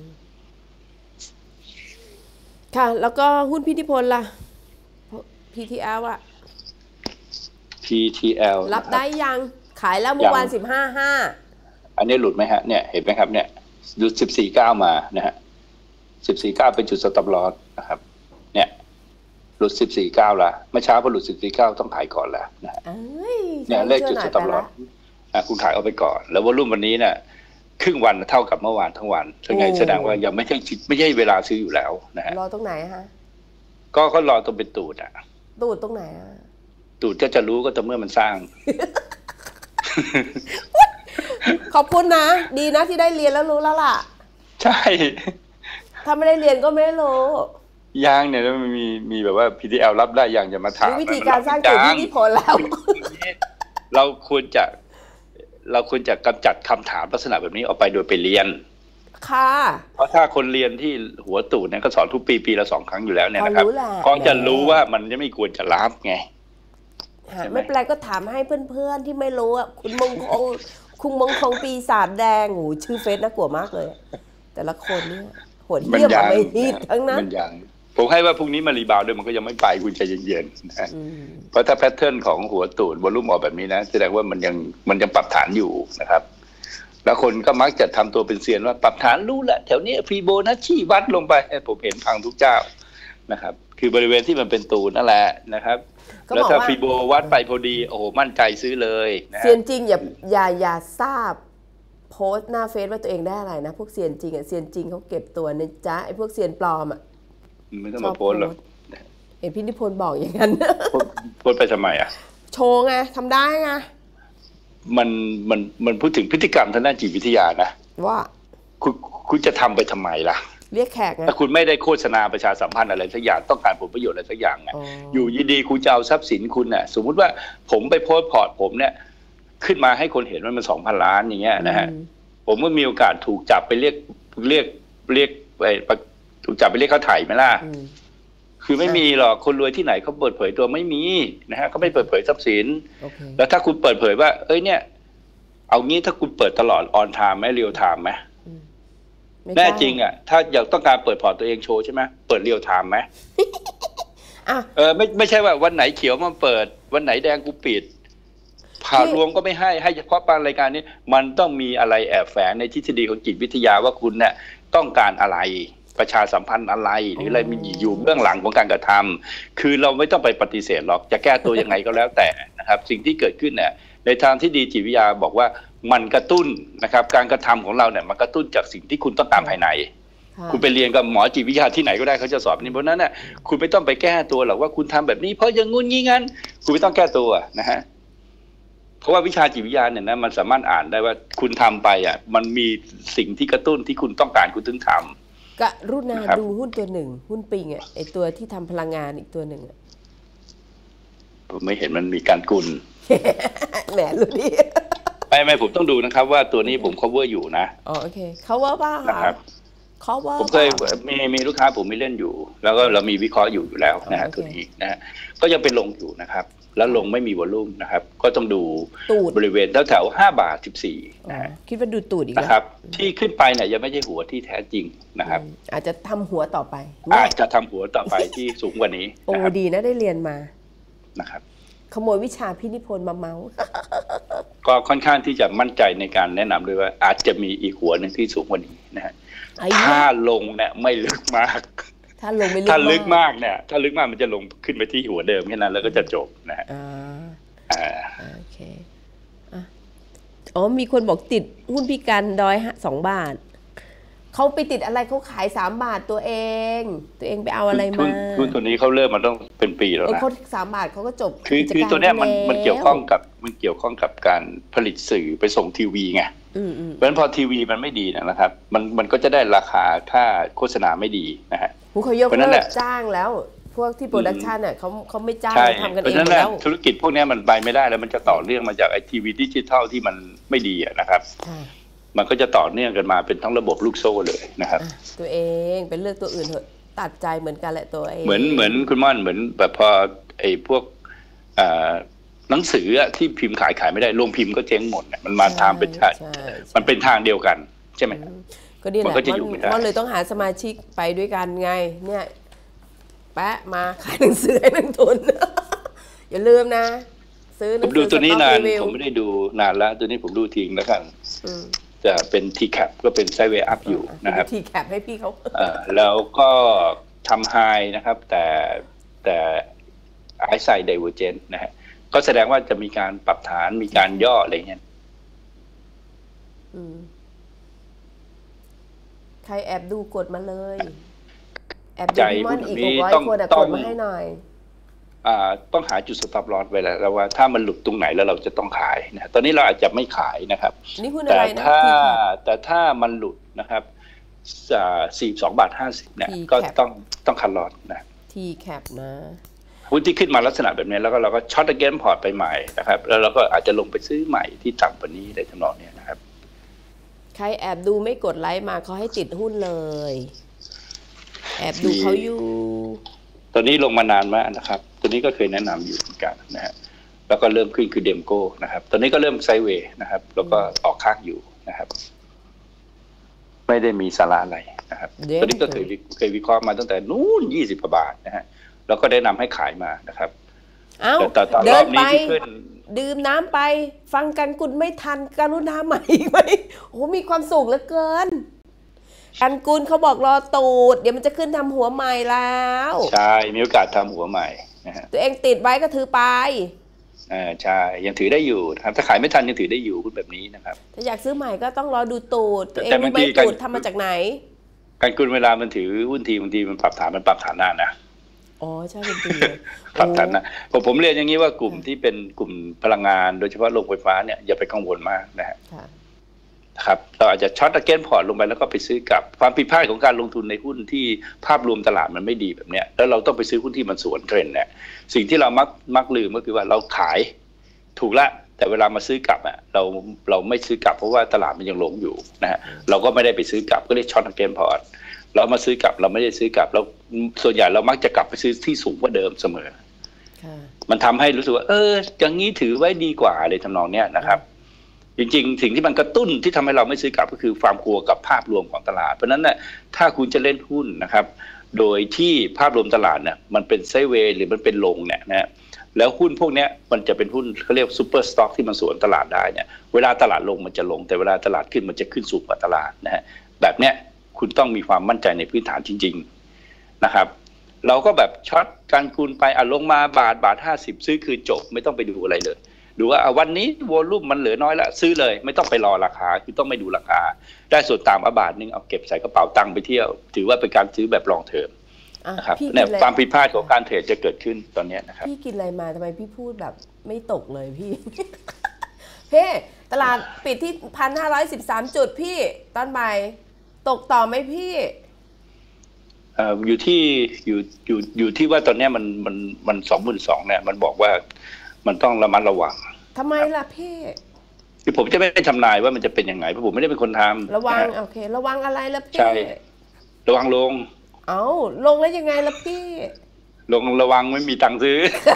ค่ะแล้วก็หุ้นพีทีพลล่ะ พี ที แอล อ่ะพี ที แอลรับได้ยังขายแล้วเมื่อวานสิบห้าห้าอันนี้หลุดไหมฮะเนี่ยเห็นไหมครับเนี่ยหลุดสิบสี่เก้ามานะฮะสิบสี่เก้าเป็นจุดสต็อปลอสนะครับเนี่ยหลุดสิบสี่เก้าละเมื่อเช้าพอหลุดสิบสี่เก้าต้องขายก่อนแล้วนะฮะเนี่ยเลขจุดสต็อปลอสอ่ะคุณขายเอาไปก่อนแล้ววอลุ่มวันนี้เนี่ยครึ่งวันเท่ากับเมื่อวานทั้งวันแสดงแสดงว่ายังไม่ใช่ไม่ใช่เวลาซื้ออยู่แล้วนะฮะรอตรงไหนฮะก็ก็รอตรงเป็นตูดอ่ะตูดตรงไหนอ่ะตูดก็จะรู้ก็ต่อเมื่อมันสร้างขอบคุณนะดีนะที่ได้เรียนแล้วรู้แล้วล่ะใช่ถ้าไม่ได้เรียนก็ไม่รู้ยางเนี่ยมันมีมีแบบว่า พี ที แอล รับได้ยังจะมาถามวิธีการสร้างจุดที่นิพนธ์แล้วเราควรจะเราควรจะกำจัดคำถามลักษณะแบบนี้ออกไปโดยไปเรียนค่ะเพราะถ้าคนเรียนที่หัวตูดเนี่ยก็สอนทุกปีปีละสองครั้งอยู่แล้วเนี่ยนะครับก็จะรู้ว่ามันจะไม่ควรจะรับไงไม่เป็นไรก็ถามให้เพื่อนๆที่ไม่รู้อ่ะคุณมงคงคุณมงคงปีศาจแดงโหชื่อเฟซน่ากลัวมากเลยแต่ละคนเนี่ยโหดเหี้ยมไม่ฮิตทั้งนั้นมันยังผมให้ว่าพรุ่งนี้มารีบาวด้วยมันก็ยังไม่ไปคุณใจเย็นๆนะเพราะถ้าแพทเทิร์นของหัวตูดวอลุ่มออกแบบนี้นะแสดงว่ามันยังมันยังปรับฐานอยู่นะครับแล้วคนก็มักจะทำตัวเป็นเซียนว่าปรับฐานรู้แหละแถวนี้ฟีโบนัชชีวัดลงไปผมเห็นพังทุกเจ้านะครับคือบริเวณที่มันเป็นตูดนั่นแหละนะครับแล้วถ้าฟีโบวัดไปพอดีโอ้โหมั่นใจซื้อเลยนะเซียนจริงอย่าอย่าอย่าทราบโพสต์หน้าเฟซว่าตัวเองได้อะไรนะพวกเซียนจริงอ่ะเซียนจริงเขาเก็บตัวนะจ๊ะไอ้พวกเซียนปลอมอ่ะไม่ต้องมาโพสหรอกเห็นพี่นิพนธ์บอกอย่างนั้นโพสไปทำไมอ่ะโชว์ไงทำได้ไงมันมันมันพูดถึงพฤติกรรมทางด้านจิตวิทยานะว่าคุณคุณจะทำไปทำไมล่ะเรียกแขกไงแต่คุณไม่ได้โฆษณาประชาสัมพันธ์อะไรสักอย่างต้องการผลประโยชน์อะไรสักอย่างไงอยู่ดีๆคุณจะเอาทรัพย์สินคุณน่ะสมมุติว่าผมไปโพสพอร์ตผมเนี่ยขึ้นมาให้คนเห็นว่ามันสองพันล้านอย่างเงี้ยนะฮะผมก็มีโอกาสถูกจับไปเรียกเรียกเรียกไปถูกจับไปเรียกเขาไถ่ไหมล่ะคือไม่มีหรอกคนรวยที่ไหนเขาเปิดเผยตัวไม่มีนะฮะเขาไม่เปิดเผยทรัพย์สินแล้วถ้าคุณเปิดเผยว่าเอ้ยเนี่ยเอางี้ถ้าคุณเปิดตลอดออนไทม์ไหมเรียลไทม์ไหมแน่จริงอ่ะถ้าอยากต้องการเปิดพอร์ตตัวเองโชว์ใช่ไหมเปิดเรียลไทม์ไหมเออไม่ไม่ใช่ว่าวันไหนเขียวมาเปิดวันไหนแดงกูปิดผ่ารวมก็ไม่ให้ให้เฉพาะบางรายการนี้มันต้องมีอะไรแอบแฝงในทฤษฎีของจิตวิทยาว่าคุณเนี่ยต้องการอะไรประชาสัมพันธ์อะไรหรืออะไรมีอยู่เบื้องหลังของการกระทำคือเราไม่ต้องไปปฏิเสธหรอกจะแก้ตัวยังไงก็แล้วแต่นะครับสิ่งที่เกิดขึ้นเนี่ยในทางที่ดีจิตวิทยาบอกว่ามันกระตุ้นนะครับการกระทำของเราเนี่ยมันกระตุ้นจากสิ่งที่คุณต้องการภายในคุณไปเรียนกับหมอจิตวิทยาที่ไหนก็ได้เขาจะสอนนี่เพราะนั้นน่ะคุณไม่ต้องไปแก้ตัวหรอกว่าคุณทำแบบนี้เพราะอย่างงุ่นงี้งั้นคุณไม่ต้องแก้ตัวนะฮะเพราะว่าวิชาจิตวิทยาเนี่ยนะมันสามารถอ่านได้ว่าคุณทำไปอ่ะมันมีสิ่งที่กระตุ้นที่คุณต้องการคุณถึงทำกรุณาดูหุ้นตัวหนึ่งหุ้นปิงอ่ะไอตัวที่ทำพลังงานอีกตัวหนึ่งอ่ะผมไม่เห็นมันมีการกุลแหมรู้ดิไม่ไม่ผมต้องดูนะครับว่าตัวนี้ผม cover อยู่นะอ๋อโอเค cover ป่ะนะครับ cover ผมเคยมีมีลูกค้าผมมีเล่นอยู่แล้วก็เรามีวิเคราะห์อยู่อยู่แล้วนะฮะตัวนี้นะฮะก็ยังเป็นลงอยู่นะครับแล้วลงไม่มีวอลลุ่มนะครับก็ต้องดูบริเวณแถวๆห้าบาทสิบสี่นะฮะคิดว่าดูตูดอีกแล้วนะครับที่ขึ้นไปเนี่ยยังไม่ใช่หัวที่แท้จริงนะครับอาจจะทำหัวต่อไปอาจจะทำหัวต่อไปที่สูงกว่านี้โอ้ดีนะได้เรียนมานะครับขโมยวิชาพี่นิพนธ์มาเมาส์ก็ค่อนข้างที่จะมั่นใจในการแนะนำด้วยว่าอาจจะมีอีกหัวหนึ่งที่สูงกว่านี้นะฮะถ้าลงเนี่ยไม่ลึกมากถ้าลงไม่ลึกถ้าลึกมากเนี่ยถ้าลึกมากมันจะลงขึ้นไปที่หัวเดิมแค่นั้นแล้วก็จะจบนะฮะอ่าโอเคอ๋อมีคนบอกติดหุ้นพี่กันดอยสองบาทเขาไปติดอะไรเขาขายสามบาทตัวเองตัวเองไปเอาอะไรมาหุ้นตัวนี้เขาเริ่มมาต้องเป็นปีแล้วนะเขาสามบาทเขาก็จบคือคือตัวเนี้ยมันมันเกี่ยวข้องกับมันเกี่ยวข้องกับการผลิตสื่อไปส่งทีวีไงเพราะฉะนั้นพอทีวีมันไม่ดีนะครับมันมันก็จะได้ราคาค่าโฆษณาไม่ดีนะฮะเขายกเลิกจ้างแล้วพวกที่โปรดักชันเนี่ยเขาเขาไม่จ้างทำกันเองแล้วธุรกิจพวกนี้มันไปไม่ได้แล้วมันจะต่อเนื่องมาจากไอทีวีดิจิทัลที่มันไม่ดีนะครับมันก็จะต่อเนื่องกันมาเป็นทั้งระบบลูกโซ่เลยนะครับตัวเองเป็นเลือกตัวอื่นเถอะตัดใจเหมือนกันแหละตัวเองเหมือนเหมือนคุณม่อนเหมือนแบบพอไอ้พวกหนังสือที่พิมพ์ขายขายไม่ได้โรงพิมพ์ก็เจ๊งหมดมันมาทางเป็นชาติมันเป็นทางเดียวกันใช่ไหมก็ดีแหละมันเลยต้องหาสมาชิกไปด้วยกันไงเนี่ยแปะมาขายหนังสือให้นักทุนอย่าลืมนะซื้อหนังสือผมดูตัวนี้นานผมไม่ได้ดูนานแล้วตัวนี้ผมดูทิ้งแล้วกันจะเป็น ที แคป ก็เป็นไซด์เวย์อัพอยู่นะครับที แคป ให้พี่เขาแล้วก็ทำไฮนะครับแต่แต่ไอซ์ไซด์ไดเวอร์เจนนะฮะก็แสดงว่าจะมีการปรับฐานมีการย่ออะไรเงี้ยใครแอบดูกดมาเลยแอบดูมันอีกหกร้อยคนกดมาให้หน่อยต้องหาจุดสต็อปลอสไว้แล้วว่าถ้ามันหลุดตรงไหนแล้วเราจะต้องขายนะตอนนี้เราอาจจะไม่ขายนะครับแต่ถ้าแต่ถ้ามันหลุดนะครับสี่สิบสองบาทห้าสิบเนี่ยก็ต้องต้องคัดลอสนะที แคป นะหุ้นที่ขึ้นมาลักษณะแบบนี้แล้วก็เราก็ช็อตเกนพอร์ตไปใหม่นะครับแล้วเราก็อาจจะลงไปซื้อใหม่ที่ต่ำกว่านี้ได้ทำนองนี้นะครับใครแอบดูไม่กดไลค์มาเขาให้ติดหุ้นเลยแอบดูเขาอยู่ตอนนี้ลงมานานมากนะครับตัวนี้ก็เคยแนะนำอยู่เหมือนกันนะฮะแล้วก็เริ่มขึ้นคือเดมโก้นะครับตอนนี้ก็เริ่มไซด์เวย์นะครับแล้วก็ออกข้างอยู่นะครับไม่ได้มีสาระอะไรนะครับตอนนี้ก็เคยเคยวิเคราะห์มาตั้งแต่นู้นยี่สิบกว่าบาทนะฮะแล้วก็ได้นำให้ขายมานะครับเอาเดินไปดื่มน้ำไปฟังกันกุลไม่ทันกรุณาใหม่ไหมโอ้มีความสุขเหลือเกินกันกุลเขาบอกรอตูดเดี๋ยวมันจะขึ้นทำหัวใหม่แล้วใช่มีโอกาสทำหัวใหม่นะฮะตัวเองติดไว้ก็ถือไปอ่าใช่ยังถือได้อยู่นะครับถ้าขายไม่ทันยังถือได้อยู่คุณแบบนี้นะครับถ้าอยากซื้อใหม่ก็ต้องรอดูตูดตัวเองรู้ไหมตูดทำมาจากไหนกันกุลเวลามันถือหุ้นทีบางทีมันปรับฐานมันปรับฐานหน้านะอ๋อใช่เป็นปีปรับฐานนะผมผมเรียนอย่างนี้ว่ากลุ่มที่เป็นกลุ่มพลังงานโดยเฉพาะโรงไฟฟ้าเนี่ยอย่าไปกังวลมากนะฮะครับเราอาจจะช็อตเกนพอร์ตลงไปแล้วก็ไปซื้อกับความผิดพลาดของการลงทุนในหุ้นที่ภาพรวมตลาดมันไม่ดีแบบเนี้ยแล้วเราต้องไปซื้อหุ้นที่มันสวนเทรนด์เนี่ยสิ่งที่เรามักมักลืมก็คือว่าเราขายถูกละแต่เวลามาซื้อกลับอ่ะเราเราไม่ซื้อกลับเพราะว่าตลาดมันยังหลงอยู่นะฮะเราก็ไม่ได้ไปซื้อกลับก็เรียกช็อตเกนพอร์ตเรามาซื้อกลับเราไม่ได้ซื้อกลับเราส่วนใหญ่เรามักจะกลับไปซื้อที่สูงกว่าเดิมเสมอมันทำให้รู้สึกว่าเอออย่างนี้ถือไว้ดีกว่าอะไรทำนองเนี้ยนะครับจริงๆสิ่งที่มันกระตุ้นที่ทำให้เราไม่ซื้อกลับก็คือความกลัวกับภาพรวมของตลาดเพราะนั้นน่ะถ้าคุณจะเล่นหุ้นนะครับโดยที่ภาพรวมตลาดเนี่ยมันเป็นไซด์เวย์หรือมันเป็นลงเนี่ยนะแล้วหุ้นพวกนี้มันจะเป็นหุ้นเขาเรียกซูเปอร์สต็อกที่มันสวนตลาดได้เนี่ยเวลาตลาดลงมันจะลงแต่เวลาตลาดขึ้นมันจะขึ้นสูงกว่าตลาดนะฮะแบบเนี้ยคุณต้องมีความมั่นใจในพื้นฐานจริงๆนะครับเราก็แบบช็อตการคูณไปอ่ะลงมาบาทบาทห้าสิบซื้อคือจบไม่ต้องไปดูอะไรเลยดูว่าวันนี้วอลลุ่มมันเหลือน้อยแล้วซื้อเลยไม่ต้องไปรอราคาคือต้องไม่ดูราคาได้ส่วนต่างบาทนึงเอาเก็บใส่กระเป๋าตังค์ไปเที่ยวถือว่าเป็นการซื้อแบบลองเทอมนะครับเนี่ยความผิดพลาดของการเทรดจะเกิดขึ้นตอนนี้นะครับพี่กินอะไรมาทำไมพี่พูดแบบไม่ตกเลยพี่ เฮ้ตลาดปิดที่พันห้าร้อยสิบสามจุดพี่ตอนบ่ายตกต่อไหมพี่เอ่ออยู่ที่อยู่อยู่อยู่ที่ว่าตอนนี้มันมันมันสองหมื่นสองเนี่ยมันบอกว่ามันต้องระมัดระวังทำไมล่ะพี่คือผมจะไม่ได้ทำนายว่ามันจะเป็นยังไงเพราะผมไม่ได้เป็นคนทำระวังโอเคระวังอะไรล่ะพี่ใช่ระวังลงเอ้าลงแล้วยังไงล่ะพี่ลงระวังไม่มีตังค์ซื้อ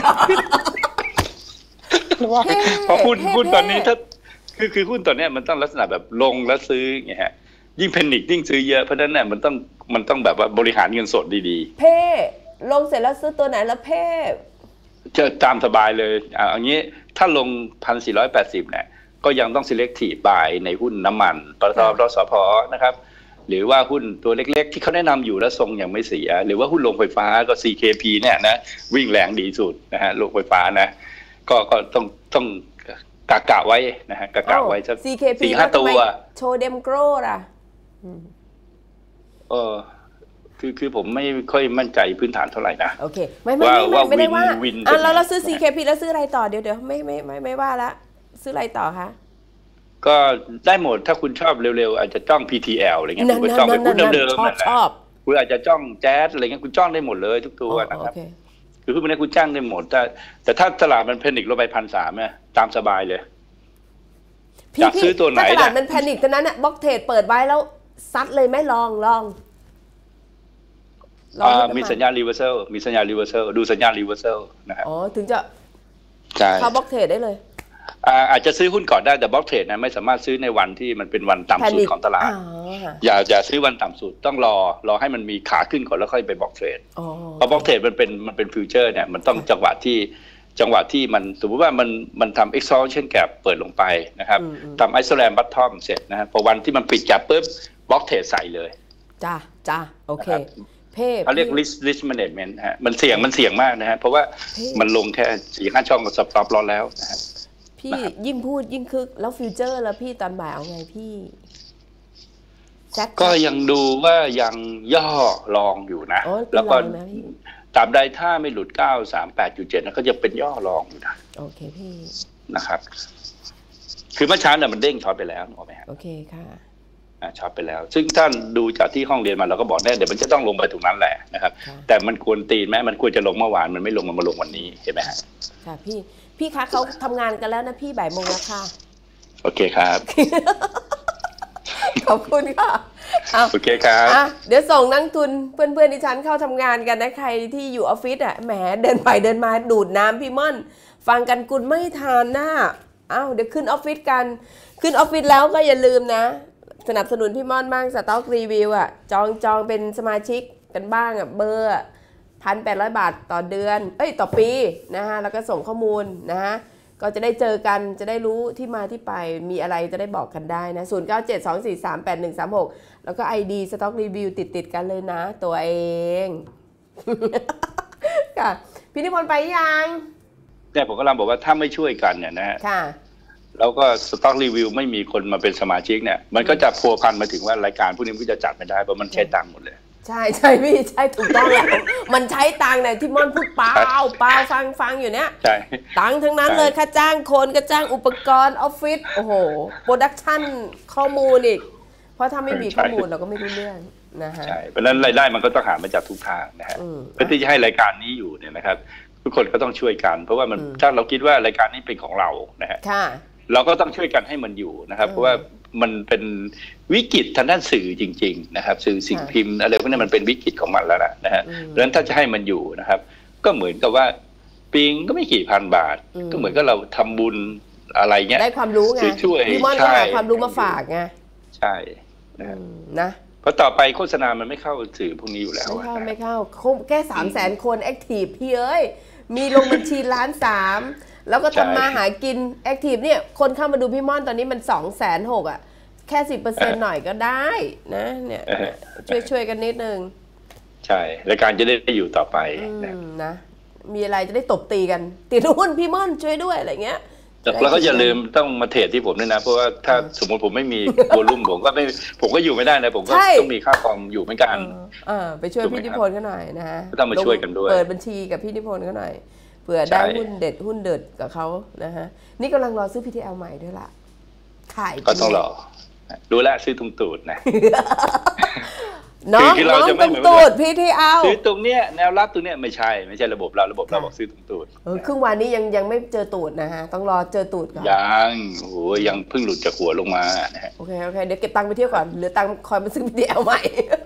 เพราะหุ้นหุ้นตอนนี้ถ้าคือคือหุ้นตอนนี้มันต้องลักษณะแบบลงแล้วซื้ออย่างเงี้ยฮะยิ่งแพนิคยิ่งซื้อเยอะเพราะฉะนั้นเนี่ยมันต้องมันต้องแบบว่าบริหารเงินสดดีๆเพ่ลงเสร็จแล้วซื้อตัวไหนแล้วเพ่จะตามสบายเลยอ่าอย่างนี้ถ้าลง หนึ่งพันสี่ร้อยแปดสิบ เนี่ยก็ยังต้อง selective buy ในหุ้นน้ำมันปตท.รสผ.นะครับหรือว่าหุ้นตัวเล็กๆที่เขาแนะนำอยู่แล้วทรงยังไม่เสียหรือว่าหุ้นโรงไฟฟ้าก็ ซี เค พี เนี่ยนะวิ่งแรงดีสุดนะฮะโรงไฟฟ้านะก็ก็ต้องต้องกะกะไว้นะฮะกะกะไว้สักซี เค พีสี่ห้าตัวโชว์เดมโกรล่ะเออคือคือผมไม่ค่อยมั่นใจพื้นฐานเท่าไหร่นะโอเคไม่ไม่ไม่ไม่ได้ว่าอ่ะเราเราซื้อ ซี เค พี แล้วซื้ออะไรต่อเดี๋ยวเดี๋ยวไม่ไม่ไม่ไม่ว่าละซื้ออะไรต่อคะก็ได้หมดถ้าคุณชอบเร็วๆอาจจะจ้อง พี ที แอล อะไรเงี้ยคุณก็จ้องไปหุ้นเดิมๆนั่นแหละคุณอาจจะจ้องแจ๊สอะไรเงี้ยคุณจ้องได้หมดเลยทุกตัวนะครับคือหุ้นพวกนี้คุณจ้างได้หมดแต่แต่ถ้าตลาดมันแพนิคลงไปพันสามเนี่ยตามสบายเลยอยากซื้อตัวไหนถ้าตลาดมันแพนิคตอนนั้นเนี่ยบล็อกเทรดเปิดไว้แล้วซัดเลยไหมลองลองมีสัญญาณรีเวอร์เซลมีสัญญาณรีเวอร์เซลดูสัญญาณรีเวอร์เซลนะครับอ๋อถึงจะเข้าบล็อกเทรดได้เลยอาจจะซื้อหุ้นก่อนได้แต่บล็อกเทรดนะไม่สามารถซื้อในวันที่มันเป็นวันต่ำสุดของตลาดอย่าอย่าซื้อวันต่ำสุดต้องรอรอให้มันมีขาขึ้นก่อนแล้วค่อยไปบล็อกเทรดเพราะบล็อกเทรดมันเป็นมันเป็นฟิวเจอร์เนี่ยมันต้องจังหวะที่จังหวะที่มันสมมติว่ามันมันทำ exhaustion gap เปิดลงไปนะครับทำ isolate bottom เสร็จนะฮะพอวันที่มันปิด gap ปุ๊บบล็อกเทรดใส่เลยจ้าจ้าโอเคเขาเรียก risk risk management ฮะมันเสี่ยงมันเสี่ยงมากนะฮะเพราะว่ามันลงแค่สี่ห้าช่องกับ stop loss แล้วนะฮะพี่ยิ่งพูดยิ่งคึกแล้วฟิวเจอร์แล้วพี่ตอนบ่ายเอาไงพี่ก็ยังดูว่ายังย่อรองอยู่นะแล้วก็ตราบใดถ้าไม่หลุดเก้าสามแปดจุดเจ็ดนะก็จะเป็นย่อรองอยู่นะโอเคพี่นะครับคือเมื่อเช้าเนี่ยมันเด้งช็อตไปแล้วถูกไหมฮะโอเคค่ะช็อตไปแล้วซึ่งท่านดูจากที่ห้องเรียนมาเราก็บอกแน่เดี๋ยวมันจะต้องลงไปตรงนั้นแหละนะครับแต่มันควรตีนไหมมันควรจะลงเมื่อวานมันไม่ลงมันมาลงวันนี้เห็นไหมฮะค่ะพี่พี่คะเขาทำงานกันแล้วนะพี่บ่ายโมงแล้วค่ะโอเคครับขอบคุณค่ะโอเคครับเดี๋ยวส่งนักทุนเพื่อนๆดิฉันเข้าทำงานกันนะใครที่อยู่ออฟฟิศอ่ะแหมเดินไปเดินมาดูดน้ำพี่ม่อนฟังกันกุลไม่ทานหน้าอ้าวเดี๋ยวขึ้นออฟฟิศกันขึ้นออฟฟิศแล้วก็อย่าลืมนะสนับสนุนพี่ม่อนบ้างสต็อกรีวิวอ่ะจองจองเป็นสมาชิกกันบ้างอ่ะเบอร์พันแปดร้อยบาทต่อเดือนเอ้ยต่อปีนะฮะแล้วก็ส่งข้อมูลนะฮะก็จะได้เจอกันจะได้รู้ที่มาที่ไปมีอะไรจะได้บอกกันได้นะศูนย์เก้าเจ็ดสองสี่สามแปดหนึ่งสามหกแล้วก็ ไอ ดี Stock Review ติดติดกันเลยนะตัวเองค่ะพี่นิพนธ์ไปยังแต่ผมกำลังบอกว่าถ้าไม่ช่วยกันเนี่ยนะฮะค่ะแล้วก็ Stock Review ไม่มีคนมาเป็นสมาชิกเนี่ยมันก็จะพัวพันมาถึงว่ารายการพวกนี้มันจะจัดไม่ได้เพราะมันใช้ตังค์หมดเลยใช่ใช่พี่ใช่ถูกต้องแล้วมันใช้ตังค์เนี่ยที่ม่อนพูดเปล่าเปล่าฟังฟังอยู่เนี้ยใช่ตังค์ทั้งนั้นเลยค่าจ้างคนก็จ้างอุปกรณ์ออฟฟิศโอ้โหโปรดักชั่นข้อมูลอีกเพราะถ้าไม่มีข้อมูลเราก็ไม่รู้เรื่องนะฮะใช่เพราะนั้นรายได้มันก็ต้องหามาจากทุกทางนะฮะเพื่อที่จะให้รายการนี้อยู่เนี่ยนะครับทุกคนก็ต้องช่วยกันเพราะว่ามันถ้าเราคิดว่ารายการนี้เป็นของเรานะฮะเราก็ต้องช่วยกันให้มันอยู่นะครับเพราะว่ามันเป็นวิกฤตทางด้านสื่อจริงๆนะครับสื่อสิ่งพิมพ์อะไรพวกนี้มันเป็นวิกฤตของมันแล้วนะฮะดังนั้นถ้าจะให้มันอยู่นะครับก็เหมือนกับว่าปิงก็ไม่กี่พันบาทก็เหมือนกับเราทำบุญอะไรเงี้ยได้ความรู้ไงช่วยพี่ม่อนก็หาความรู้มาฝากไงใช่นะราะต่อไปโฆษณามันไม่เข้าสื่อพวกนี้อยู่แล้วไม่เข้าไม่เข้าแค่สามแสนคนแอคทีฟพี่เอ้ยมีลงบัญชีล้านสามแล้วก็ทำมาหากินแอคทีฟเนี่ยคนเข้ามาดูพี่ม่อนตอนนี้มันสองแสนหกอ่ะแค่สิบเปอร์เซ็นต์หน่อยก็ได้นะเนี่ยช่วยช่วยกันนิดนึงใช่รายการจะได้อยู่ต่อไปนะมีอะไรจะได้ตบตีกันติดหุ้นพี่ม่อนช่วยด้วยอะไรเงี้ยแล้วก็อย่าลืมต้องมาเทรดที่ผมด้วยนะเพราะว่าถ้าสมมติผมไม่มีวอลุ่มผมก็ไม่ผมก็อยู่ไม่ได้นะผมก็ต้องมีค่าคอมอยู่เหมือนกันไปช่วยพี่นิพนธ์เขาหน่อยนะฮะต้องมาช่วยกันด้วยเปิดบัญชีกับพี่นิพนธ์เขาหน่อยเผื่อได้หุ้นเด็ดหุ้นเด็ดกับเขานะฮะนี่กำลังรอซื้อ พี ที แอล ใหม่ด้วยล่ะขายก็ต้องรอดูแลซื้อตุงตูดนะน้องน้องตุงตูด พี ที แอลซื้อตรงเนี้ยแนวรับตรงเนี้ยไม่ใช่ไม่ใช่ระบบเราระบบเราบอกซื้อตุงตูดครึ่งวันนี้ยังยังไม่เจอตูดนะฮะต้องรอเจอตูดก่อนยังโอ้โหยังเพิ่งหลุดจากหัวลงมาโอเคโอเคเดี๋ยวเก็บตังค์ไปเที่ยวก่อนเหลือตังค์คอยมาซื้อ พี ที แอล ใหม่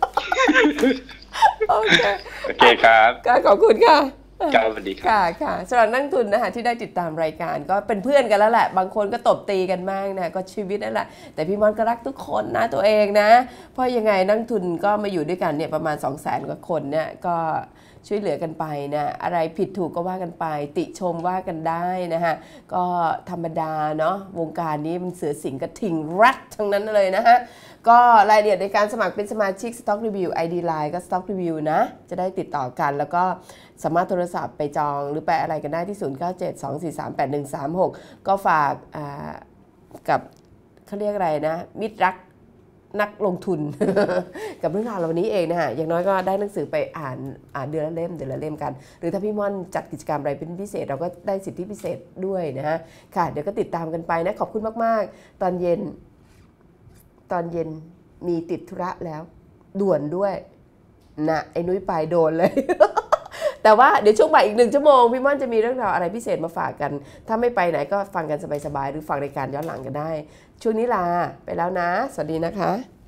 โอเคโอเคครับขอบคุณค่ะครับสวัสดีค่ะค่ะสำหรับนักทุนนะคะที่ได้ติดตามรายการก็เป็นเพื่อนกันแล้วแหละบางคนก็ตบตีกันมากนะก็ชีวิตนั่นแหละแต่พี่มอนก็รักทุกคนนะตัวเองนะเพราะยังไงนักทุนก็มาอยู่ด้วยกันเนี่ยประมาณ สองแสน กว่าคนเนี่ยก็ช่วยเหลือกันไปนะอะไรผิดถูกก็ว่ากันไปติชมว่ากันได้นะฮะก็ธรรมดาเนาะวงการนี้มันเสือสิงกระทิงรัดทั้งนั้นเลยนะฮะก็รายละเอียดในการสมัครเป็นสมาชิก Stock Review ไอ ดี ไลน์ ก็ Stock Review นะจะได้ติดต่อกันแล้วก็สามารถโทรศัพท์ไปจองหรือไปอะไรกันได้ที่ศูนย์ เก้า เจ็ด สอง สี่ สาม แปด หนึ่ง สาม หกก็ฝากกับเขาเรียกอะไรนะมิตรรักนักลงทุน กับเรื่องราวเหล่านี้เองนะฮะอย่างน้อยก็ได้หนังสือไปอ่านอ่านเดือนละเล่มเดือนละเล่มกันหรือถ้าพี่ม่อนจัดกิจกรรมอะไรเป็นพิเศษเราก็ได้สิทธิพิเศษด้วยนะฮะค่ะเดี๋ยวก็ติดตามกันไปนะขอบคุณมากๆตอนเย็นตอนเย็นมีติดธุระแล้วด่วนด้วยนะไอ้นุ้ยไปโดนเลย แต่ว่าเดี๋ยวช่วงบ่ายอีกหนึ่งชั่วโมงพี่ม่อนจะมีเรื่องราวอะไรพิเศษมาฝากกันถ้าไม่ไปไหนก็ฟังกันสบายๆหรือฟังรายการย้อนหลังกันได้ช่วงนี้ลาไปแล้วนะสวัสดีนะคะ